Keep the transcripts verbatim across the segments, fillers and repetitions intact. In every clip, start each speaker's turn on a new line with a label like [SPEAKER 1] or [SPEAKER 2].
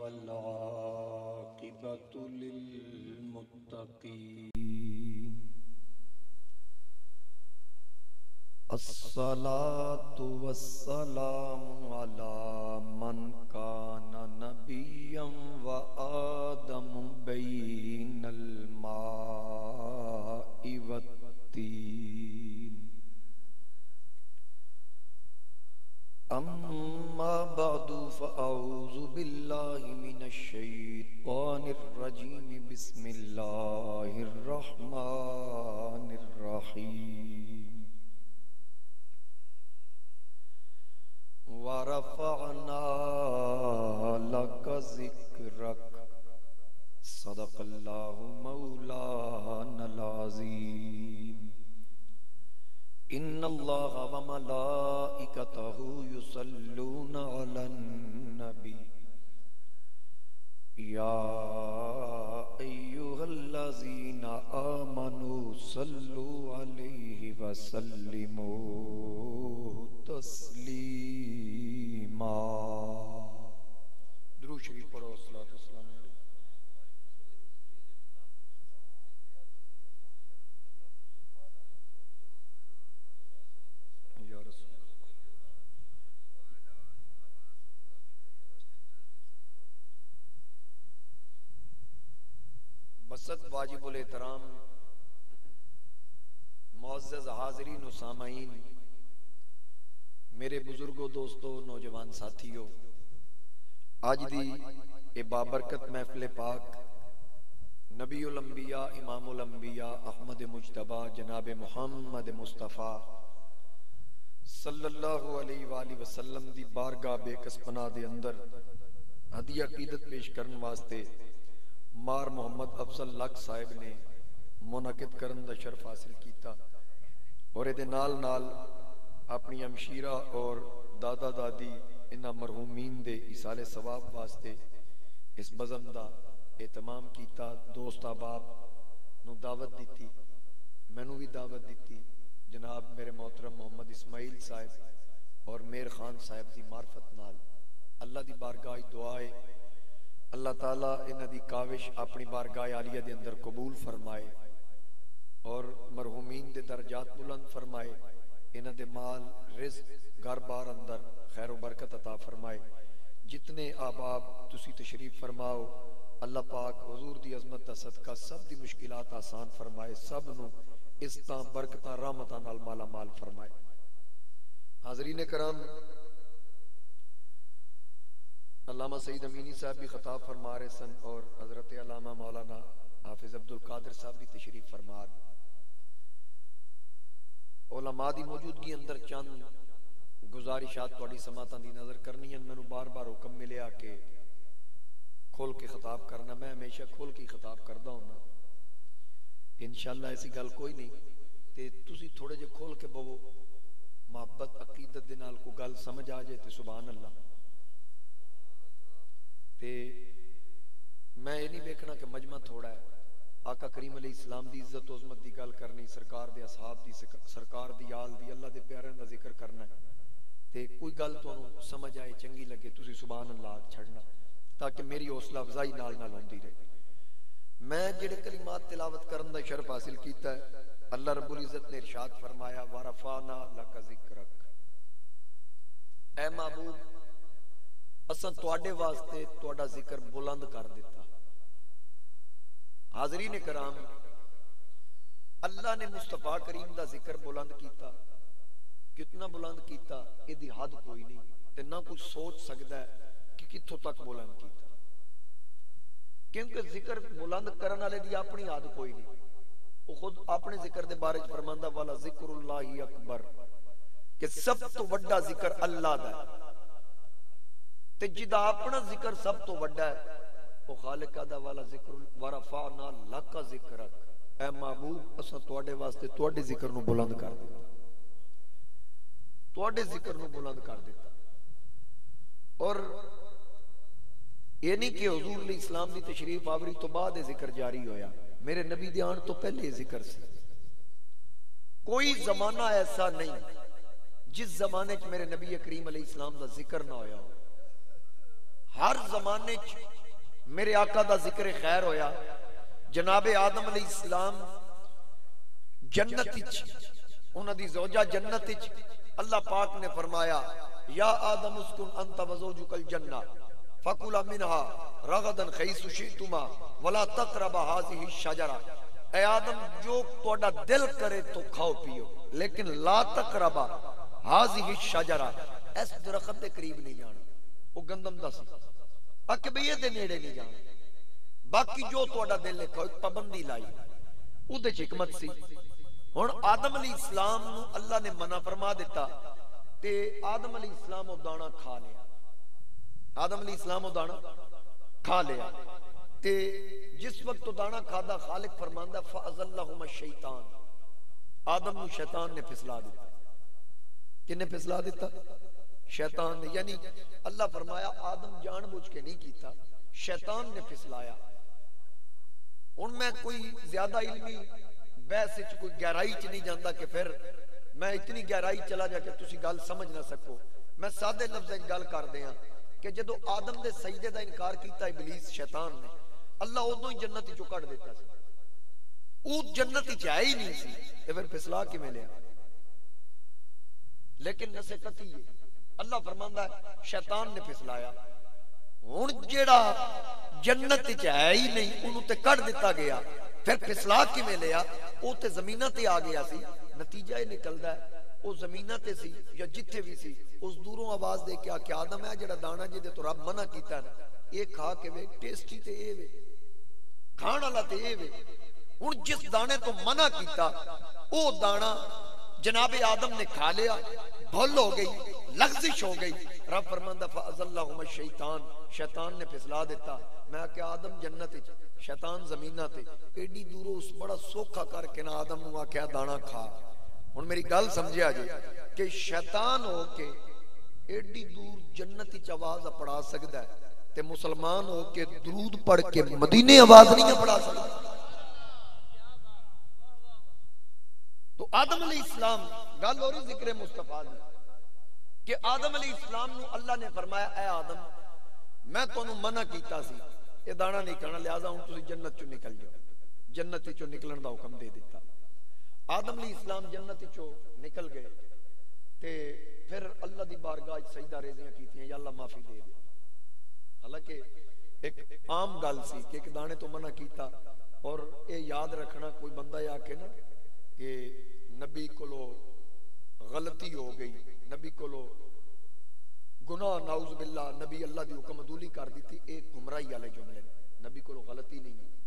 [SPEAKER 1] والعاقبة للمتقين الصلاة والسلام على من كان نبيا وآدم بين الماء والطين أما بعد فأعوذ بالله من الشيطان الرجيم بسم الله الرحمن الرحيم ورفعنا لك ذكرك صدق الله مولانا العظيم إن الله وملائكته يصلون على النبي يا أيها الذين آمنوا صلوا عليه وسلموا تسلیما. درود شریف پڑھو. الصلاۃ والسلام علیہ. یا رسول بسط واجب الاحترام معزز حاضرین و سامعین، میرے بزرگوں، دوستوں، نوجوان ساتھیوں، آج دی اے بابرکت محفل پاک نبی الانبیاء امام الانبیاء احمد مجتبی جناب محمد مصطفیٰ صلی اللہ علیہ وآلہ وسلم دی بارگاہ بے کس پناہ دے اندر ہدیہ عقیدت پیش کرن واسطے مار محمد افضل لک صاحب نے منعقد کرن دا شرف حاصل کیتا، اور اے دے نال نال اپنی ہمشیرہ اور دادا دادی انہاں مرحومین دے ایصال ثواب واسطے اس بزم دا اہتمام کیتا. دوست احباب نو دعوت دیتی، مینوں بھی دعوت دیتی. جناب میرے محترم محمد اسماعیل صاحب اور میر خان صاحب دی معرفت نال اللہ دی بارگاہ دعائے اللہ تعالیٰ انہاں دی کاوش اپنی بارگاہ عالیہ دے اندر قبول فرمائے اور مرحومین دے درجات بلند فرمائے. انہاں دے مال رزق گھر بار اندر خیر و برکت عطا فرمائے. جتنے آباب تسی تشریف فرماؤ اللہ پاک حضور دی عظمت دا صدقہ سب دی مشکلات آسان فرمائے، سب نو اس طرح برکتاں رحمتاں نال مالا مال فرمائے. حاضرین کرام، علامہ سید امینی صاحب بھی خطاب فرما رہے سن اور حضرت علامہ مولانا حافظ عبدالقادر صاحب بھی تشریف فرما رہے. علماء دی موجودگی اندر چند گزارشات تواڈی سماعتاں دی نظر کرنی ہیں. مینوں بار بار حکم ملیا کہ کھول کے خطاب کرنا، میں ہمیشہ کھول کے خطاب کردا ہوں. انشاءاللہ ایسی گل کوئی نہیں تے تسی تھوڑے جے کھول کے بوو، محبت عقیدت دے نال کو گل سمجھ آ جائے تے سبحان اللہ. تے میں یہ نہیں ویکھنا کہ مجمع تھوڑا ہے. آقا کریم علیہ السلام دی عزت و عظمت دی گل کرنی، سرکار دے اصحاب دی، سرکار دی آل دی، اللہ دے پیارے دا ذکر کرنا ہے. تے کوئی گل تانوں سمجھ آئے، چنگی لگے، تسی سبحان اللہ چھڑنا تاکہ میری حوصلہ افزائی نال نال ہوندی رہے. میں جڑے کلمات تلاوت کرن دا شرف حاصل کیتا ہے، اللہ رب العزت نے ارشاد فرمایا وَرَفَعْنَا لَكَ ذِكْرَكَ، اے محبوب اساں تواڈے واسطے تواڈا ذکر بلند کر دیتا. حاضرین کرام، اللہ نے مصطفیٰ کریم دا ذکر بلند کیتا. کتنا بلند کیتا یہ دی حد کوئی نہیں تے نہ کوئی سوچ سکتا ہے کہ کتھوں تک بلند کیتا، کیونکہ ذکر بلند کرن والے دی اپنی حد کوئی نہیں. وہ خود اپنے ذکر دے بارے وچ فرماندا والا ذکر اللہ اکبر، کہ سب تو بڑا ذکر اللہ دا ہے. تے جدا اپنا ذکر سب تو بڑا ہے وہ خالق دا والا ذکر ورفعنا لک ذکرک، اے محبوب اساں تواڈے واسطے تواڈے ذکر نو بلند کر دیتا، تواڈے ذکر نو بلند کر دیتا. اور یہ نہیں کہ حضور علیہ السلام دی تشریف آوری تو بعد ذکر جاری ہویا، میرے نبی دی آن تو پہلے ذکر سی. کوئی زمانہ ایسا نہیں جس زمانے چ میرے نبی کریم علیہ السلام دا ذکر نہ ہویا ہو. ہر زمانے چ میرے آقا دا ذکر خیر ہویا. جناب آدم علیہ السلام جنت وچ انہاں دی زوجہ جنت وچ اللہ پاک نے فرمایا یا آدم اسکن انت وزوجک الجنہ فکلا منها رغدا حیث شئتما ولا تقربا هذه الشجرہ. اے آدم جو تہاڈا دل کرے تو کھاؤ پیو لیکن لا تقربا هذه الشجرہ اس درخت دے قریب نہیں جانا. وہ گندم دا سی اکے بھئی دے نیڑے نہیں جانا. باقی جو تہاڈا دل لکھو ایک پابندی لائی او دے حکمت سی. ہن آدم علیہ السلام نو اللہ نے منع فرما دیتا تے آدم علیہ السلام او دانا کھا لیا. آدم علیہ السلام او دانا کھا لیا تے جس وقت تو دانا کھادا خالق فرماندا فازلہم الشیطان آدم نو شیطان نے پھسلا دیتا. کنے پھسلا دیتا؟ شیطان نے. یعنی اللہ فرمایا آدم جان بوجھ کے نہیں کیتا, شیطان نے پھسلایا. ہن میں کوئی زیادہ علمی بحث وچ کوئی گہرائی چ نہیں جاندا کہ پھر میں اتنی گہرائی چلا جا کہ تسی گل سمجھ نہ سکو. میں سادے لفظ وچ گل کر دیاں کہ جدو آدم دے سجدے دا انکار کیتا ابلیس شیطان نے, اللہ ادوں ہی جنت وچوں کڈ دیتا سی. او جنت وچ ہے ہی نہیں سی تے پھر پھسلا کیویں لیا؟ لیکن نسے قطعی ہے اللہ فرماندا ہے شیطان نے پھسلایا. ہن جیڑا جنت وچ ہے ہی نہیں اونوں تے کڈ دتا گیا, پھر پھسلا کیویں لیا؟ او تے زمیناں تے آ گیا سی. نتیجہ یہ نکلدا ہے او زمیناں تے سی یا جتھے بھی سی اس دوروں آواز دے کے آ کہ آدم ہے جڑا دانا جے تے تو رب منع کیتا ہے اے کھا کے وے ٹیسٹی تے اے وے کھان والا تے اے وے. ہن جس دانے تو منع کیتا او دانا جناب آدم نے کھا لیا, بھول ہو گئی, لغزش ہو گئی. رب فرماندا فازلہم الشیطان شیطان نے پھسلا دیتا. میں کہ آدم جنت وچ شیطان زمیناں تے ایڈی دوروں اس بڑا سوکھا کر کے نہ آدم نو آکھیا دانا کھا. ہن میری گل سمجھیا جی کہ شیطان ہو کے ایڈی دور جنت وچ آواز پڑھا سکدا ہے تے مسلمان ہو کے درود پڑھ کے مدینے آواز نہیں پڑھا سکدا. تو آدم علیہ السلام گل ہو رہی ذکر مصطفیٰ دی کہ آدم علیہ السلام نو اللہ نے فرمایا اے آدم میں تانوں منع کیتا سی یہ دانا نہیں کھانا, لہذا ہن تسی جنت چوں نکل جاؤ. جنت چوں نکلن دا حکم دے دیتا. آدم علیہ السلام جنت چوں نکل گئے تے پھر اللہ دی بارگاہ وچ سجدہ ریزیاں کیتیاں یا اللہ معافی دے دے. حالانکہ ایک عام گل سی کہ ایک دانے تو منع کیتا اور اے یاد رکھنا کوئی بندہ یا کہ نا کہ نبی کولو غلطی ہو گئی, نبی کولو گناہ نعوذ باللہ, نبی اللہ دی حکم عدولی کر دیتی, ایک گمراہی والے جملے نے. نبی کولو غلطی نہیں ہوئی.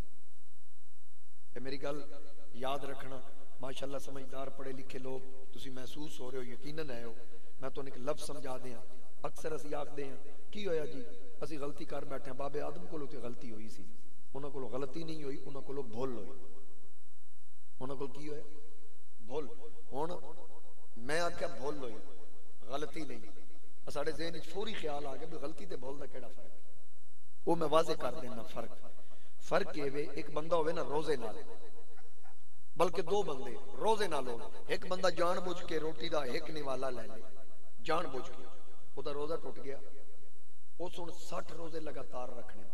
[SPEAKER 1] اے میری گل یاد رکھنا. ماشاءاللہ سمجھدار پڑھے لکھے لوگ تسی محسوس ہو رہے ہو, یقیناً آئے ہو. میں تو ایک لفظ سمجھا دیاں. اکثر اسی آکھدے ہیں کی ہویا جی اسی غلطی کر بیٹھے ہیں, بابے آدم کولو تے غلطی ہوئی سی, انہاں کولو غلطی نہیں ہوئی, انہاں کولو بھول ہوئی. انہاں کول کی ہویا؟ بھول. ہن میں آکھیا بھول ہوئی, غلطی نہیں. ساڈے ذہن وچ فوری خیال آ گیا بھی غلطی تے بھول دا کیڑا فرق ہے. وہ میں واضح کر دینا فرق. فرق یہ وے ایک بندہ ہوئے نا روزے نال, بلکہ دو بندے روزے نال ہو, ایک بندہ جان بوجھ کے روٹی دا ایک نوالا لے لے جان بوجھ کے, او دا روزہ ٹوٹ گیا, اس ہن سٹھ روزے لگاتار رکھنے.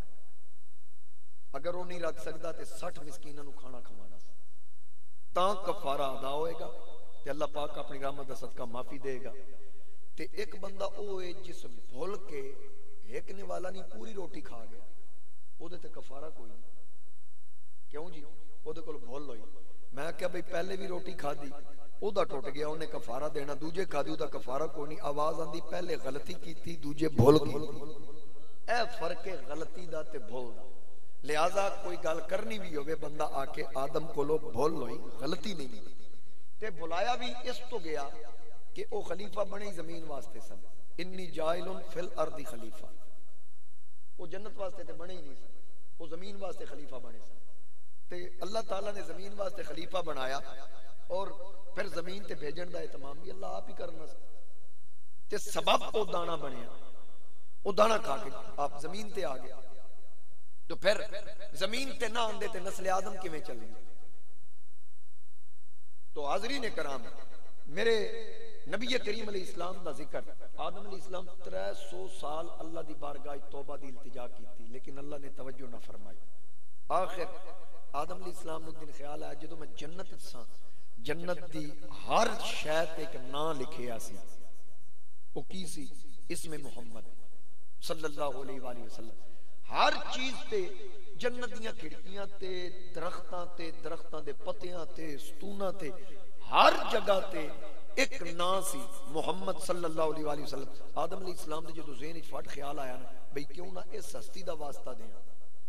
[SPEAKER 1] اگر وہ نہیں رکھ سکدا تے سٹھ مسکیناں نو کھانا کھوانا تاں کفارہ ادا ہوئے گا تے اللہ پاک اپنی رحمت دا صدقہ معافی دے گا. تے ایک بندہ او ہے جس بھول کے ایک نوالا نہیں پوری روٹی کھا گیا, او دے تے کفارہ کوئی نہیں. کیوں جی؟ او دے کول بھول ہوئی. میں کہا بھئی پہلے بھی روٹی کھا دی, او دا ٹوٹ گیا, انہیں کفارہ دینا. دوجے کھا دی, او دا کفارہ کوئی نہیں. آواز آندی پہلے غلطی کی تھی, دوجے بھول کی. اے فرق ہے غلطی دا تے بھول دا. لہذا کوئی گل کرنی بھی ہوئے بندہ آ کے آدم کو لو بھول ہوئی, غلطی نہیں تے بھلایا بھی اس تو گیا کہ او خلیفہ بنے زمین واسطے سن. انی جائل فی الارض خلیفہ, او جنت واسطے تے بنے ہی نہیں سن, او زمین واسطے خلیفہ بنے سن. تے اللہ تعالیٰ نے زمین واسطے خلیفہ بنایا اور پھر زمین تے بھیجن دا اہتمام بھی اللہ آپ ہی کرنا سن. تے سبب او دانا بنیا, او دانا کھا کے آپ زمین تے آ گیا. تو پھر زمین تے نہ آندے تے نسل آدم کیویں چلے. تو حاضرین کرام, میرے نبی کریم علیہ السلام دا ذکر آدم علیہ السلام ترے سو سال اللہ دی بارگاہ توبہ دی التجا کی تھی لیکن اللہ نے توجہ نہ فرمائی. آخر آدم علیہ السلام نے دن خیال آیا جدو میں جنت سا جنت دی ہر شے تے ایک نام لکھیا سی وہ کی سی اسم محمد صلی اللہ علیہ وآلہ وسلم. ہر چیز تے جنت دیاں کھڑکیاں تے درختاں تے درختاں دے پتیاں تے ستوناں تے ہر جگہ تے ایک نام سی محمد صلی اللہ علیہ وآلہ وسلم. آدم علیہ السلام دے جدو ذہن وچ فٹ خیال آیا نا بھئی کیوں نہ اس ہستی دا واسطہ دیاں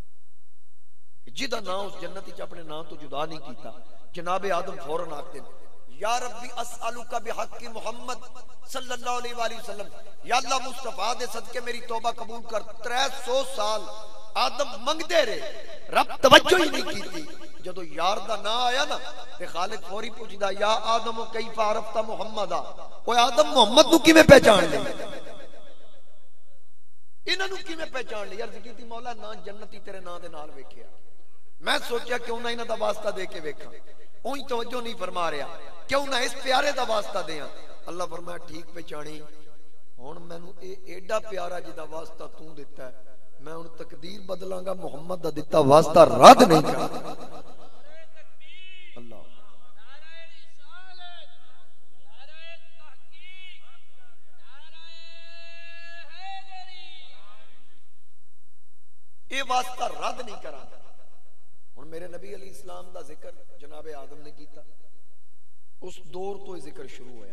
[SPEAKER 1] جدا نام اس جنت وچ اپنے نام تو جدا نہیں کیتا. جناب آدم فوراً آکتے ہیں یا ربی اسألوکا بحق محمد صلی اللہ علیہ وآلہ وسلم یا اللہ مصطفیٰ دے صدقے میری توبہ قبول کر. ترے سو سال آدم منگدے رہے رب توجہ ہی نہیں کیتی. جدو یار دا نا آیا نا تے خالق فوری پوچھدا یا آدم کیف عرفت محمد اوے آدم محمد نو کیویں پہچان لے انہاں نو کیویں پہچان لے. عرض کیتی مولا نا جنتی تیرے نا دے نال ویکھیا میں سوچیا کیوں نہ انہاں دا واسطہ دے کے ویکھاں اوہی توجہ نہیں فرما رہا کیوں نہ اس پیارے دا واسطہ دیاں. اللہ فرمایا ٹھیک پہچانی ہن مینوں اے ایڈا پیارا جدا واسطہ تو دیتا ہے میں ہن تقدیر بدلاں گا محمد دا دتا واسطہ رد نہیں کردا. اللہ اے واسطہ رد نہیں کرا. ہن میرے نبی علیہ السلام دا ذکر جناب آدم نے کیتا اس دور تو یہ ذکر شروع ہویا.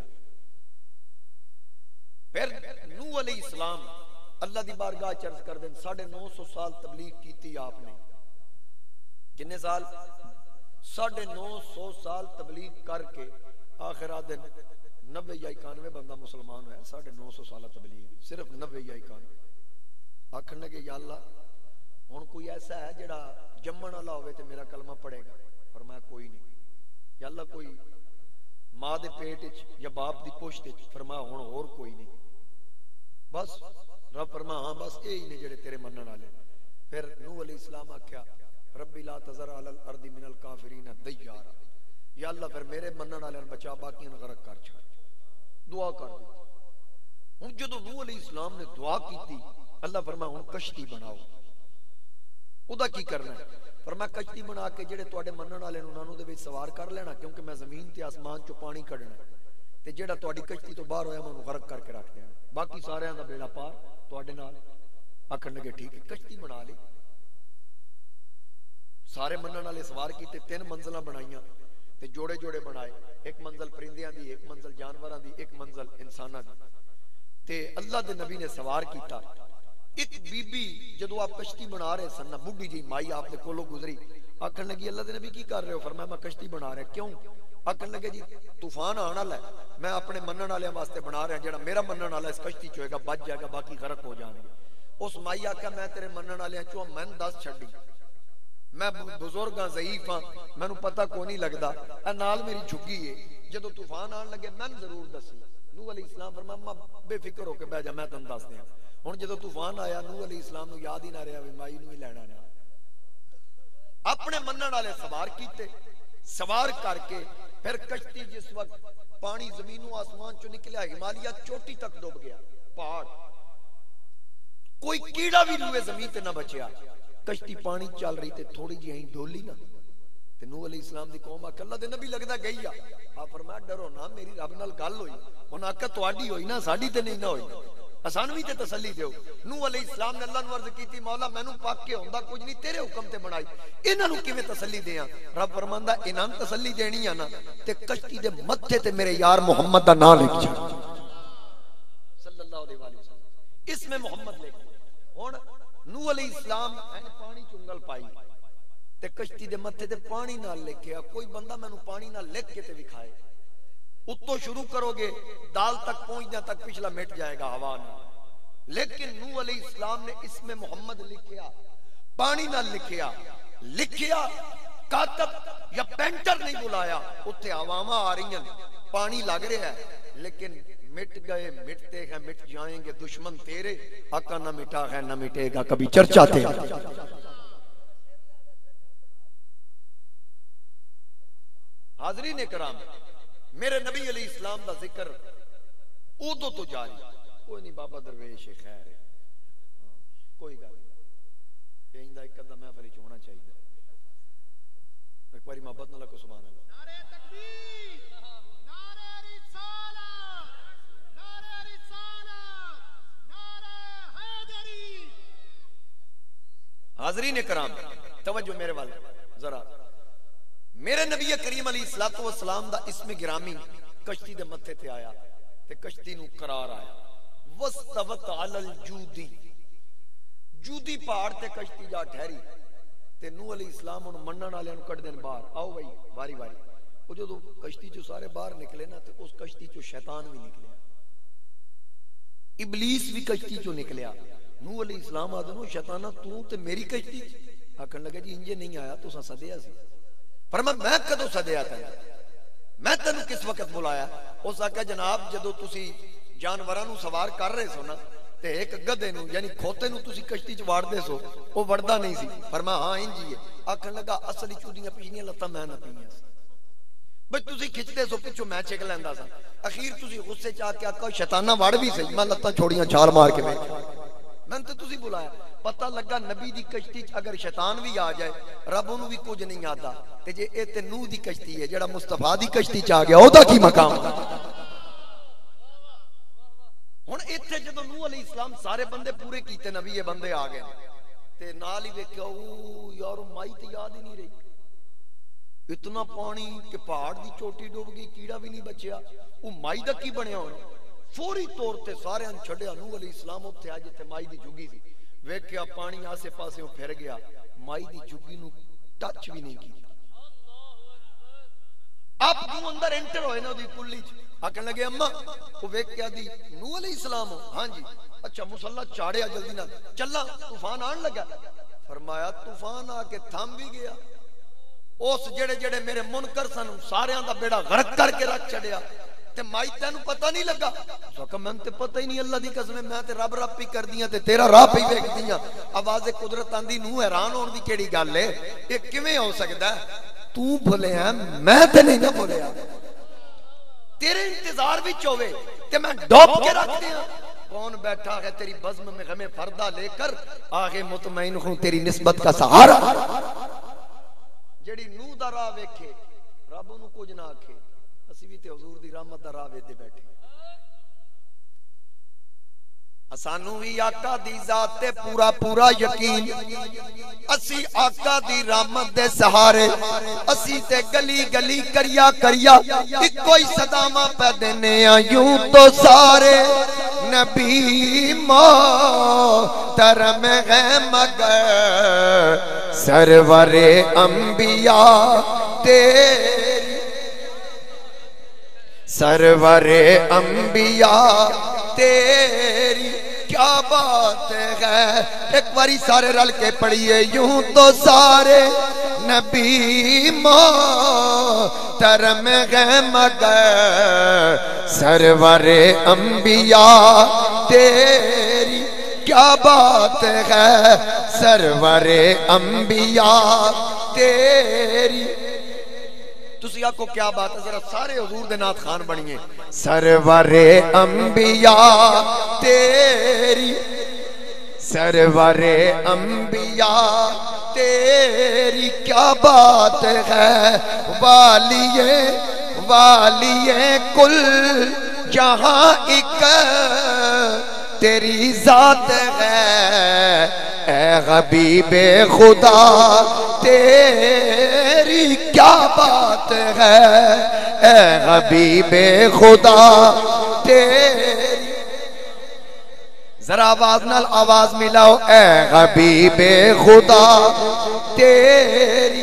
[SPEAKER 1] پھر نوح علیہ السلام اللہ دی بارگاہ چرچ کر دیں ساڑھے نو سو سال تبلیغ کیتی آپ نے. کتنے سال؟ ساڑھے نو سو سال تبلیغ کر کے آخر آدھے نوے یا اکانوے بندہ مسلمان ہے. ساڑھے نو سو سالہ تبلیغ صرف نوے یا اکانوے. آخر لگے یا اللہ ہن کوئی ایسا ہے جڑا جمن والا ہوئے تے میرا کلمہ پڑھے گا؟ فرمایا کوئی نہیں. یا اللہ کوئی ماں دے پیٹ وچ یا باپ دی پشت وچ؟ فرمایا ہن اور کوئی نہیں. بس رب فرما ہاں بس یہی نے جڑے تیرے منن والے. پھر نوح علیہ السلام آکھیا ربی لا تذر علی الارض من الکافرین دیارا یا اللہ پھر میرے منن والے بچا باقیاں غرق کر چھڑ. دعا کر دی. ہن جدوں نوح علیہ السلام نے دعا کیتی اللہ فرما ہن کشتی بناؤ. ادا کی کرنا ہے؟ فرمایا کشتی بنا کے جڑے تواڈے منن والے انہاں نوں دے وچ سوار کر لینا کیونکہ میں زمین تے آسمان چوں پانی کڈنا تے جڑا تواڈی کشتی تو باہر ہویا میں انہوں غرق کر کے رکھ دینا باقی سارے دا بیڑا پار تواڈے نال. آکھن لگے ٹھیک ہے کشتی بنا لی. سارے منن والے سوار کیتے تین منزلاں بنائیاں تے جوڑے جوڑے بنائے. ایک منزل پرندیاں دی ایک منزل جانوراں دی ایک منزل انساناں دی. تے اللہ دے نبی نے سوار کیتا. ایک بی بی جدو آپ کشتی بنا رہے سن بڈھی جی مائی آپ دے کولوں گزری آکھن لگی اللہ دے نبی کی کر رہے ہو؟ فرمایا میں کشتی بنا رہا. کیوں؟ آکھن لگے جی طوفان آنا ہے میں اپنے منن والے واسطے بنا رہا جڑا میرا منن والا اس کشتی چ ہوئے گا بچ جائے گا باقی غرق ہو جان گے. اس مائی آکھیا میں تیرے منن والے چوں میں دس چھڈی میں بزرگ ہاں ضعیف ہاں مینوں پتہ کوئی نہیں لگدا اے نال میری جھگی ہے جدو طوفان آن لگے میں ضرور دسی. نوح علیہ السلام فرمایا بے فکر ہو کے بیٹھ جا میں تینوں دس دیاں. ہن جدو طوفان آیا نوح علیہ السلام نو یاد ہی نہ رہیا مائی نو ہی لینا نہ اپنے منن والے سوار کیتے. سوار کر کے پھر کشتی جس وقت پانی زمین و آسمان چو نکلیا ہمالیہ چوٹی تک ڈوب گیا پہاڑ کوئی کیڑا بھی روئے زمین تے نہ بچیا. کشتی پانی چل رہی تے تھوڑی جی ہیں ڈولی نا تے نوح علیہ السلام دی قوم آکھیا اللہ دے نبی لگدا گئی آ. آپ فرمایا ڈرو نہ میری رب نال گل ہوئی. انہاں آکھیا تواڈی ہوئی نا ساڈی تے نہیں نہ ہوئی اسان بھی تے تسلی دیو. نوح علیہ السلام نے اللہ نو عرض کیتی مولا مینوں پاک کے ہوندا کچھ نہیں تیرے حکم تے بنائی انہاں نوں کیویں تسلی دیاں؟ رب فرماندا انہاں نوں تسلی دینی ہے نا تے کشتی دے متھے تے میرے یار محمد دا نام لکھ جا صلی اللہ علیہ وسلم اس میں محمد لکھ. ہن نوح علیہ السلام نے پانی چنگل پائی تے کشتی دے متھے تے پانی نال لکھیا. کوئی بندہ مینوں پانی نال لکھ کے تے دکھائے. اتو شروع کرو گے دال تک پہنچنے تک پچھلا مٹ جائے گا ہوا نہ. لیکن نوح علیہ السلام نے اس میں محمد لکھیا پانی نہ لکھیا لکھیا کاتب یا پینٹر نہیں بلایا. اتھے عواماں آ رہی ہیں پانی لگ رہا ہے لیکن مٹ گئے مٹتے ہیں مٹ جائیں گے دشمن تیرے آقا نہ مٹا ہے نہ مٹے گا کبھی چرچا تیرا. حاضرین کرام میرے نبی علیہ السلام دا ذکر ادو تو جاری کوئی نہیں بابا درویش خیر ہے کوئی گل نہیں کہ ایک ادھا محفل چ ہونا چاہیے ایک باری محبت نہ لکھو سبحان اللہ نعرہ تکبیر نعرہ رسالت نعرہ رسالت نعرہ حیدری حاضرین کرام توجہ میرے والے ذرا میرے نبی کریم علیہ الصلوۃ والسلام دا اسم گرامی کشتی دے متھے تے آیا تے کشتی نو قرار آیا وستوت علی الجودی جودی پہاڑ تے کشتی جا ٹھہری تے نوح علیہ السلام انہوں منن والے نو کڈ دین باہر آؤ بھائی واری واری او جدوں کشتی چوں سارے باہر نکلے نا تے اس کشتی چوں شیطان بھی نکلیا ابلیس بھی کشتی چوں نکلیا نوح علیہ السلام آدنو شیطانہ تو تے میری کشتی آکھن لگا جی انجے نہیں آیا تو سا سدیا سی فرمایا میں کدوں سدیا تھا میں تینوں کس وقت بلایا اس آکھا جناب جدو تسی جانوراں نو سوار کر رہے سو نا تے ایک گدھے نو یعنی کھوتے نو تسی کشتی چ واڑ دے سو او وڑدا نہیں سی فرمایا ہاں انجی ہے آکھن لگا اصلی چودیاں پچھلیاں لتاں میں نہ پیاں سی بھئی تسی کھچدے سو پچھو میں چک لیندا سا اخیر تسی غصے چ آ کے آکھا شیطانہ وڑ بھی صحیح میں لتاں چھوڑیاں چھال مار کے بیٹھ میں تے تسی بلایا پتہ لگا نبی دی کشتی اگر شیطان بھی آ جائے رب انہوں بھی کچھ نہیں آتا تے جے اے تے نوح دی کشتی ہے جڑا مصطفیٰ دی کشتی چ آ گیا او دا کی مقام ہن ایتھے جدوں نوح علیہ السلام سارے بندے پورے کیتے نبی یہ بندے آ گئے تے نال ہی ویکھیا او یار مائی تے یاد ہی نہیں رہی اتنا پانی کہ پہاڑ دی چوٹی ڈوب گئی کیڑا بھی نہیں بچیا او مائی دا کی بنیا ہونا فوری طور تے سارے ان چھڈیا نوح علیہ السلام اوتھے آ جتے مائی دی جھگی سی ویکھیا پانی آسے پاسے پھر گیا مائی دی جھگی نو ٹچ بھی نہیں کیتا آپ جو اندر انٹر ہوئے نا دی کلی آکھن لگے اماں وہ ویکھیا دی نوح علیہ السلام ہاں جی اچھا مسلح چاڑیا جلدی نہ چلا طوفان آن لگا فرمایا طوفان آ کے تھم بھی گیا اس جڑے جڑے میرے منکر سن سارے دا بیڑا غرق کر کے رکھ چھڑیا تے مائی تینوں پتہ نہیں لگا سوکا میں تے پتہ ہی نہیں اللہ دی قسم میں تے رب رب پی کر دیاں تے تیرا راہ پی ویکھ دیاں آواز قدرت آندی نو حیران ہون دی کیڑی گل ہے یہ کیویں ہو سکدا ہے تو بھولیا میں تے نہیں نہ بھولیا تیرے انتظار وچ ہوے تے میں ڈوب کے رکھ دیاں کون بیٹھا ہے تیری بزم میں غم فردا لے کر آگے مطمئن ہوں تیری نسبت کا سہارا جڑی نو دا راہ ویکھے رب انہوں کچھ نہ آکھے اسی بھی تے حضور دی رحمت دا راہ ویدے بیٹھے اسانو ہی آقا دی ذات تے پورا پورا یقین اسی آقا دی رحمت دے سہارے اسی تے گلی گلی کریا کریا ایک کوئی صدامہ پہ دینے یوں تو سارے نبی محترم ہے مگر سرور انبیاء تیری سرور انبیاء تیری کیا بات ہے ایک باری سارے رل کے پڑھئے یوں تو سارے نبی محترم ہے مگر سرور انبیاء تیری کیا بات ہے سرور انبیاء تیری تسی آکو کیا بات ہے ذرا سارے حضور دے نات خان بنیے سرور انبیاء تیری سرور انبیاء تیری کیا بات ہے والیے والیے کل جہاں ایک تیری ذات ہے اے حبیب خدا تیری کیا بات ہے اے حبیب خدا تیری ذرا آواز نال آواز ملاؤ اے حبیب خدا تیری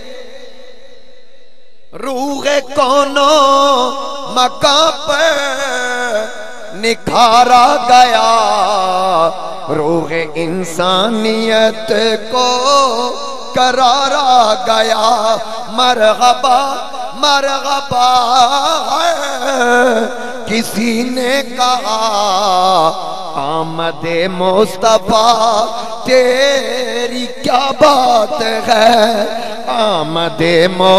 [SPEAKER 1] روح کونو مقام پر نکھارا گیا روح انسانیت کو کرارا گیا مرحبا مرحبا کسی نے کہا آمد مصطفیٰ تیری کیا بات ہے آمد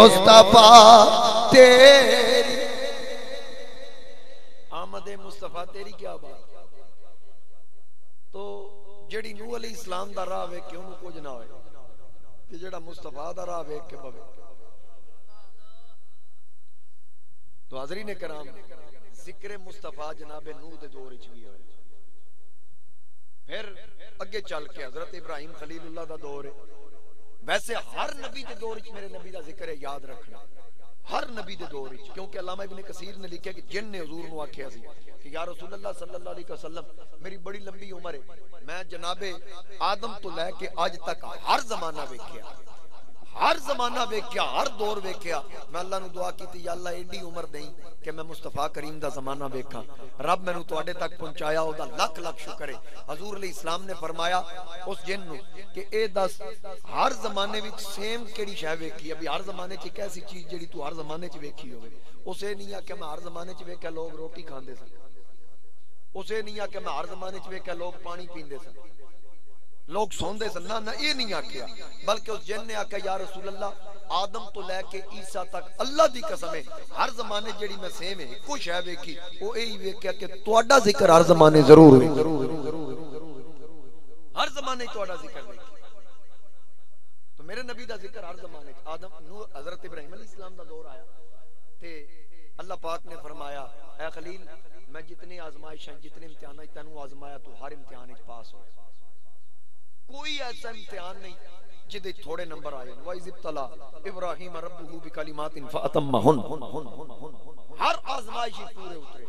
[SPEAKER 1] مصطفیٰ تیری آمد مصطفیٰ جیڑی نوح علیہ السلام دا راہ ویکھ کے انہوں کچھ نہ ہوئے کہ جیڑا مصطفیٰ دا راہ ویکھ کے بوے. تو حاضرین کرام ذکر مصطفیٰ جناب نوح دے دور وچ بھی ہوئے. پھر اگے چل کے حضرت ابراہیم خلیل اللہ دا دور ہے. ویسے ہر نبی دے دور وچ میرے نبی دا ذکر ہے یاد رکھنا, ہر نبی دے دور وچ, کیونکہ علامہ ابن کثیر نے لکھا کہ جن نے حضور نو آکھیا سی کہ یا رسول اللہ صلی اللہ علیہ وسلم میری بڑی لمبی عمر ہے, میں جناب آدم تو لے کے آج تک ہر زمانہ ویکھیا, ہر زمانہ ویکھیا, ہر دور ویکھیا. میں اللہ نو دعا کیتی یا اللہ ایڈی عمر دیں کہ میں مصطفیٰ کریم دا زمانہ ویکھاں. رب میں نو تواڈے تک پہنچایا, او دا لکھ لکھ شکر ہے. حضور علیہ السلام نے فرمایا اس جن نو کہ اے دس ہر زمانے وچ سیم کیڑی شے ویکھی, ابھی ہر زمانے چ ایک ایسی چیز جڑی تو ہر زمانے چ ویکھی ہوے. اسے نہیں آ کہ میں ہر زمانے چ ویکھیا لوگ روٹی کھاندے سن, اسے نہیں آ کہ میں ہر زمانے چ ویکھیا لوگ پانی پیندے سن, لوگ سوندے سن. نہ یہ نہیں آکھیا, بلکہ اس جن نے آکھیا یا رسول اللہ آدم تو لے کے عیسیٰ تک اللہ دی قسم ہے ہر زمانے جڑی میں سیم ہے کچھ ہے ویکھی, او یہی ویکھیا کہ تواڈا ذکر ہر زمانے ضرور ہے, ہر زمانے تواڈا ذکر ویکھی. تو میرے نبی دا ذکر ہر زمانے آدم نو حضرت ابراہیم علیہ السلام دا دور آیا تے اللہ پاک نے فرمایا اے خلیل میں جتنے آزمائش ہیں جتنے امتحان ہیں تینوں آزمایا تو ہر امتحان وچ پاس ہو. کوئی ایسا امتحان نہیں جدے تھوڑے نمبر آئے. وَإِذِ ابْتَلَىٰ إِبْرَاهِيمَ رَبُّهُ بِكَلِمَاتٍ فَأَتَمَّهُنَّ, ہر آزمائش پورے اترے.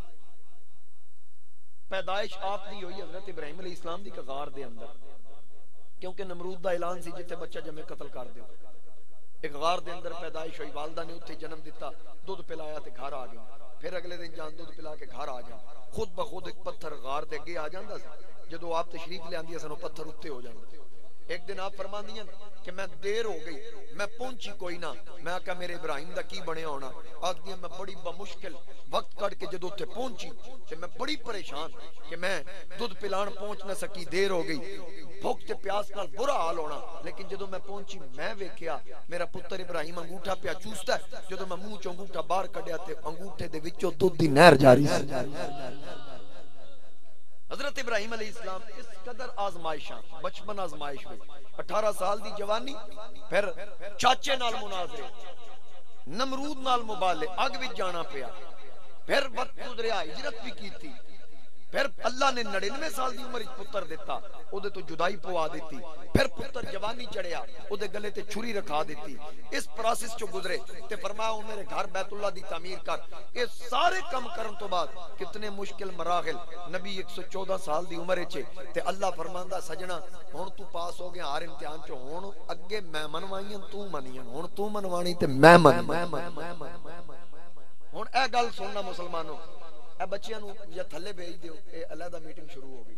[SPEAKER 1] پیدائش آپ دی ہوئی حضرت ابراہیم علیہ السلام دی غار دے اندر, کیونکہ نمرود دا اعلان سی جتے بچہ جمے قتل کر دیو. ایک غار دے اندر پیدائش ہوئی, والدہ نے اتھے جنم دیتا, دودھ پلایا تے گھر آ گئی. پھر اگلے دن جان دودھ پلا کے گھر آ جان, خود بخود ایک پتھر غار دے اگے آ جاندا سی. جدو آپ تشریف لے آندی سن پتھر اتے ہو جاندے. ایک دن آپ فرماندیاں کہ میں دیر ہو گئی, میں پہنچی کوئی نہ. میں آکھا میرے ابراہیم دا کی بنیا ہونا. آکھدیاں میں بڑی بمشکل وقت کٹ کے جدو تے پہنچی تے میں بڑی پریشان کہ میں دودھ پلان پہنچ نہ سکی, دیر ہو گئی, بھوک تے پیاس نال برا حال ہونا. لیکن جدو میں پہنچی میں ویکھیا میرا پتر ابراہیم انگوٹھا پیا چوستا ہے. جدو میں منہ چوں انگوٹھا باہر کڈیا تے انگوٹھے دے وچوں دودھ دی نہر جاری سی. حضرت ابراہیم علیہ السلام اس قدر آزمائشاں, بچپن آزمائش ہوئی, اٹھارہ سال دی جوانی, پھر چاچے نال مناظرے, نمرود نال مبالے, اگ وچ جانا پیا, پھر وقت گزریا, ہجرت بھی کی تھی, پھر اللہ نے نڑینوے سال دی عمر پتر دیتا, او دے تو جدائی پوا دیتی, پھر پتر جوانی چڑھیا, او دے گلے تے چھری رکھا دیتی. اس پروسیس چو گزرے تے فرمایا او میرے گھر بیت اللہ دی تعمیر کر. اے سارے کم کرن تو بعد کتنے مشکل مراحل, نبی ایک سو چودہ سال دی عمر وچ تے اللہ فرماندا سجنا ہن تو پاس ہو گیا ہر امتحان چوں, ہن اگے میں منوائیاں تو منیاں, ہن تو منوانی تے میں من. ہن اے گل سننا مسلمانوں, اے بچیاں نو یا تھلے بھیج دیو, اے علیحدہ میٹنگ شروع ہو گئی.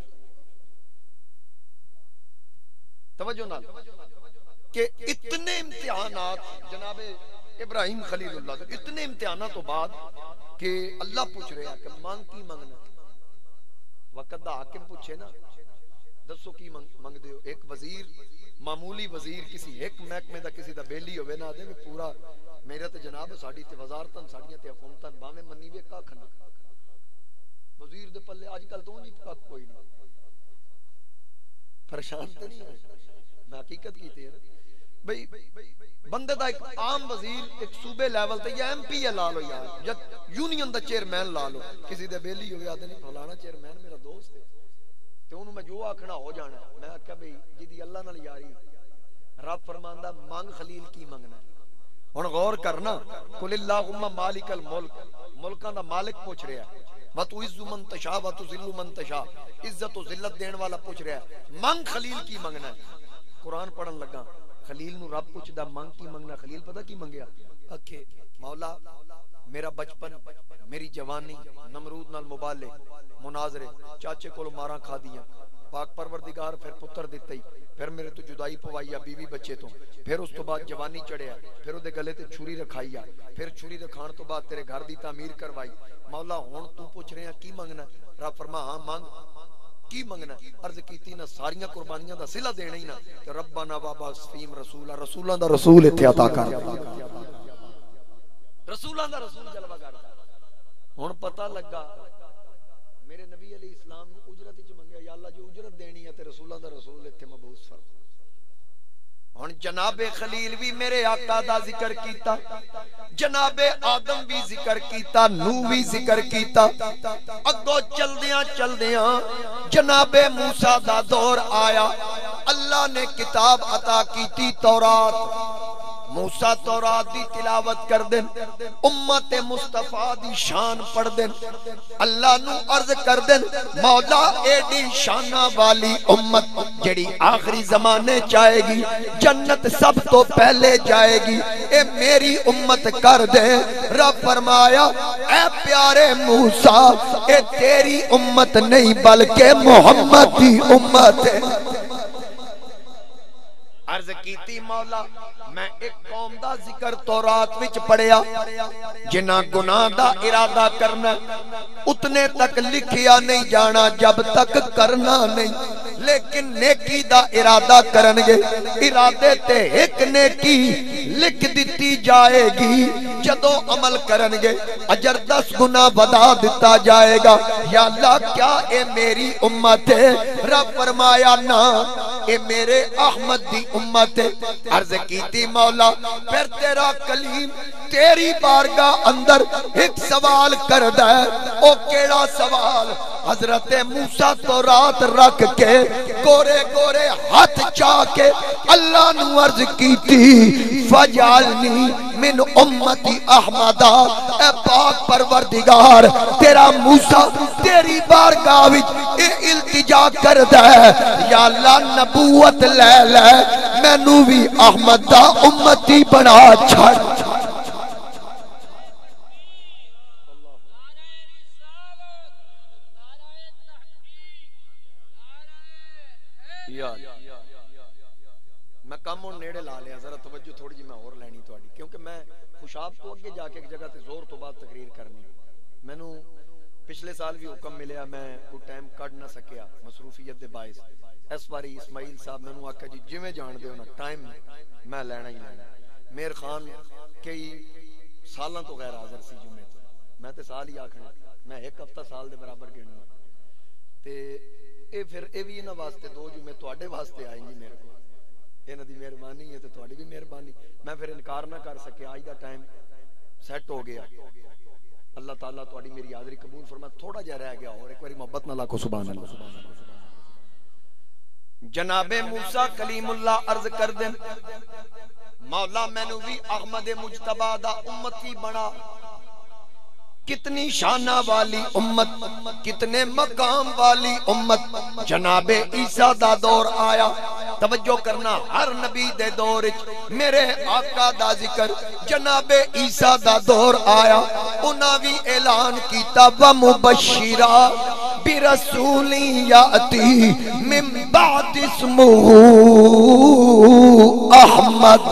[SPEAKER 1] توجہ نال کہ اتنے امتحانات جناب ابراہیم خلیل اللہ کے, اتنے امتحانات تو بعد کہ اللہ پوچھ رہا کہ مانگ کی منگنا. وقت دا حاکم پوچھے نا دسو کی منگ دیو. ایک وزیر, معمولی وزیر, کسی ایک محکمے دا کسی دا بیلی ہوئے نا دے پورا میرے تے جناب ساڈی تے وزارتاں ساڈیاں تے حکومتاں باویں منی وے کھ نہ وزیر دے پلے اج کل تو نہیں کھ کوئی نہیں. پریشان تے نہیں ہے, میں حقیقت کیتی ہے بھئی بندے دا ایک عام وزیر ایک صوبے لیول تے یا ایم پی لا لو یار, یا یونین دا چیئرمین لا لو, کسی دے بیلی ہو گیا تے نہیں فلانا چیئرمین میرا دوست ہے تے اونوں میں جو آکھنا ہو جانا. میں آکھیا بھئی جدی اللہ نال یاری, رب فرماندا مانگ خلیل کی منگنا. ہن غور کرنا, قل اللہم مالک الملک, ملکاں دا مالک پوچھ رہا ہے, وَتُعِزُّ مَن تَشَاءُ وَتُذِلُّ مَن تَشَاءُ, عزت و ذلت دین والا پوچھ رہا ہے, مانگ خلیل کی منگنا ہے. قرآن پڑھن لگا, خلیل نو رب پوچھدا مانگ کی منگنا. خلیل پتہ کی منگیا, اکھے مولا میرا بچپن, میری جوانی, نمرود نال مبالے, مناظرے, چاچے کولوں ماراں کھا دیاں, پاک پروردگار پھر پتر دتا ہی, پھر میرے تو جدائی پوائی بیوی بچے تو, پھر اس تو بعد جوانی چڑھیا, پھر اودے گلے تے چھری رکھائی, پھر چھری رکھان تو بعد تیرے گھر دی تعمیر کروائی. مولا ہن تو پوچھ رہے ہیں کی منگنا؟ رب فرما ہاں مانگ کی منگنا؟ عرض کیتی نا ساریاں قربانیاں دا صلہ دینا ہی نا, کہ ربنا وابا سفیم رسولا, رسولاں دا رسول ایتھے عطا کر, رسولاں دا رسول جلوہ کرتا. ہن پتہ لگا میرے نبی علیہ السلام نے اجرت وچ منگیا یا اللہ جو اجرت دینی ہے تے رسولاں دا رسول اتھے مبعوث فرما. ہن جناب خلیل بھی میرے آقا دا ذکر کیتا, جناب آدم بھی ذکر کیتا, نوح بھی ذکر کیتا. اگوں چلدیاں چلدیاں جناب موسیٰ دا دور آیا. اللہ نے کتاب عطا کیتی تورات. موسیٰ تورات دی تلاوت کر دیں, امت مصطفیٰ دی شان پڑھ دیں. اللہ نو عرض کر دیں مولا ایڈی شانہ والی امت جڑی آخری زمانے جائے گی, جنت سب تو پہلے جائے گی, اے میری امت کر دے. رب فرمایا اے پیارے موسیٰ اے تیری امت نہیں بلکہ محمد کی امت ہے. عرض کیتی مولا میں ایک قوم دا ذکر تورات وچ پڑھیا جنہ گناہ دا ارادہ کرنا اتنے تک لکھیا نہیں جانا جب تک کرنا نہیں, لیکن نیکی دا ارادہ کرنگے ارادے تے ایک نیکی لکھ دیتی جائے گی. جدو عمل کرنگے اجر دس گنا بدا دیتا جائے گا. یا اللہ کیا اے میری امت ہے؟ رب فرمایا نا اے میرے احمد دی امت ہے. عرض کیتی مولا پھر تیرا کلیم تیری بارگاہ اندر ایک سوال کردہ ہے. او کیڑا سوال؟ حضرت موسیٰ تو رات رکھ کے گورے گورے ہاتھ چاہ کے اللہ نو عرض کیتی فجعلنی من امتی احمدہ. اے پاک پروردگار تیرا موسیٰ تیری بارگاہ وچ اے التجا کردہ ہے یا اللہ نبوت لے لے میں نو بھی احمد دا امتی بنا چھڑ. میں کم اور نیڑے لا لیا, ذرا توجہ تھوڑی جی میں اور لینی تھوڑی, کیونکہ میں خوشاب تو اگے جا کے ایک جگہ تے زور تو بعد تقریر کرنی. میں نو پچھلے سال بھی حکم ملیا, میں کوئی ٹائم کڈ نہ سکیا مصروفیت دے باعث. اس باری اسماعیل صاحب میں نو آکھا جی جویں جان دے ہو نا ٹائم میں لینا ہی لینا. میر خان کئی سالاں تو غیر حاضر سی جمعے تو, میں تے سال ہی آکھنا, میں ایک ہفتہ سال دے برابر گننا تے اے پھر اے بھی انہاں واسطے دو جمعے تواڈے واسطے آئیں جی میرے کو, انہاں دی مہربانی ہے تے تواڈی بھی مہربانی. میں پھر انکار نہ کر سکیا, آج دا ٹائم سیٹ ہو گیا. اللہ تعالیٰ تواڈی میری حاضری قبول فرمائے. تھوڑا جہا رہ گیا اور ایک باری محبت نہ لاکھو سبحان اللہ. جناب موسیٰ کلیم اللہ عرض کر دیں مولا میں نو بھی احمد مجتبی دا امتی بنا. کتنی شانہ والی امت, کتنے مقام والی امت. جناب عیسیٰ دا دور آیا, توجہ کرنا ہر نبی دے دور میرے آقا دا ذکر. جناب عیسیٰ دا دور آیا, انہاں بھی اعلان کیتا ومبشرا برسول یاتی من بعد اسمہ احمد.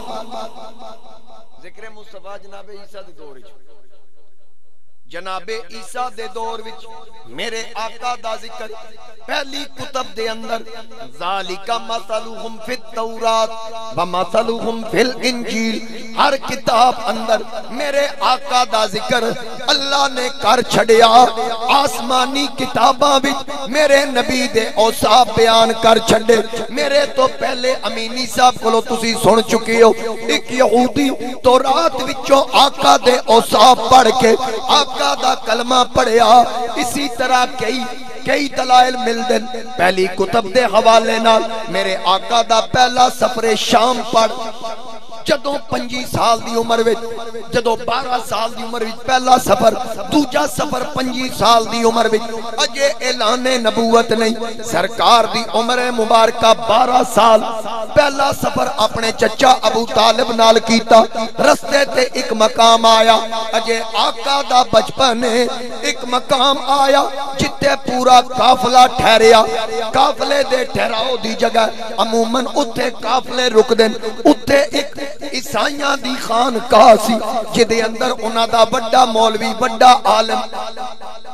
[SPEAKER 1] ذکر مصطفیٰ جناب عیسیٰ دے دور وچ, جناب عیسیٰ دے دور وچ میرے آقا دا ذکر. پہلی کتب دے اندر ذالک مثلہم فی التورات ومثلہم فی الانجیل, ہر کتاب اندر میرے آقا دا ذکر اللہ نے کر چھڑیا. آسمانی کتاباں وچ میرے نبی دے اوصاف بیان کر چھڑے. میرے تو پہلے امینی صاحب کولو تسی سن چکے ہو, ایک یہودی تورات وچوں آقا دے اوصاف پڑھ کے آقا دا کلمہ پڑھیا. اسی طرح کئی کئی دلائل مل دن. پہلی کتب دے حوالے نال میرے آقا دا پہلا سفر شام پڑھ, جدوں پنجی سال دی عمر وچ, جدوں بارہ سال دی عمر وچ پہلا سفر, دوجا سفر پنجی سال دی عمر وچ. اجے اعلان نبوت نہیں, سرکار دی عمر مبارکہ بارہ سال. پہلا سفر اپنے چچا ابو طالب نال کیتا. رستے تے ایک مقام آیا, اجے آقا دا بچپن ہے, ایک مقام آیا جتے پورا قافلہ ٹھہریا. قافلے دے ٹھہراؤ دی جگہ عموماً اتھے قافلے رک دن. اتھے ایک عیسائیاں دی خانقاہ سی جدے اندر انہاں دا بڑا مولوی, بڑا عالم,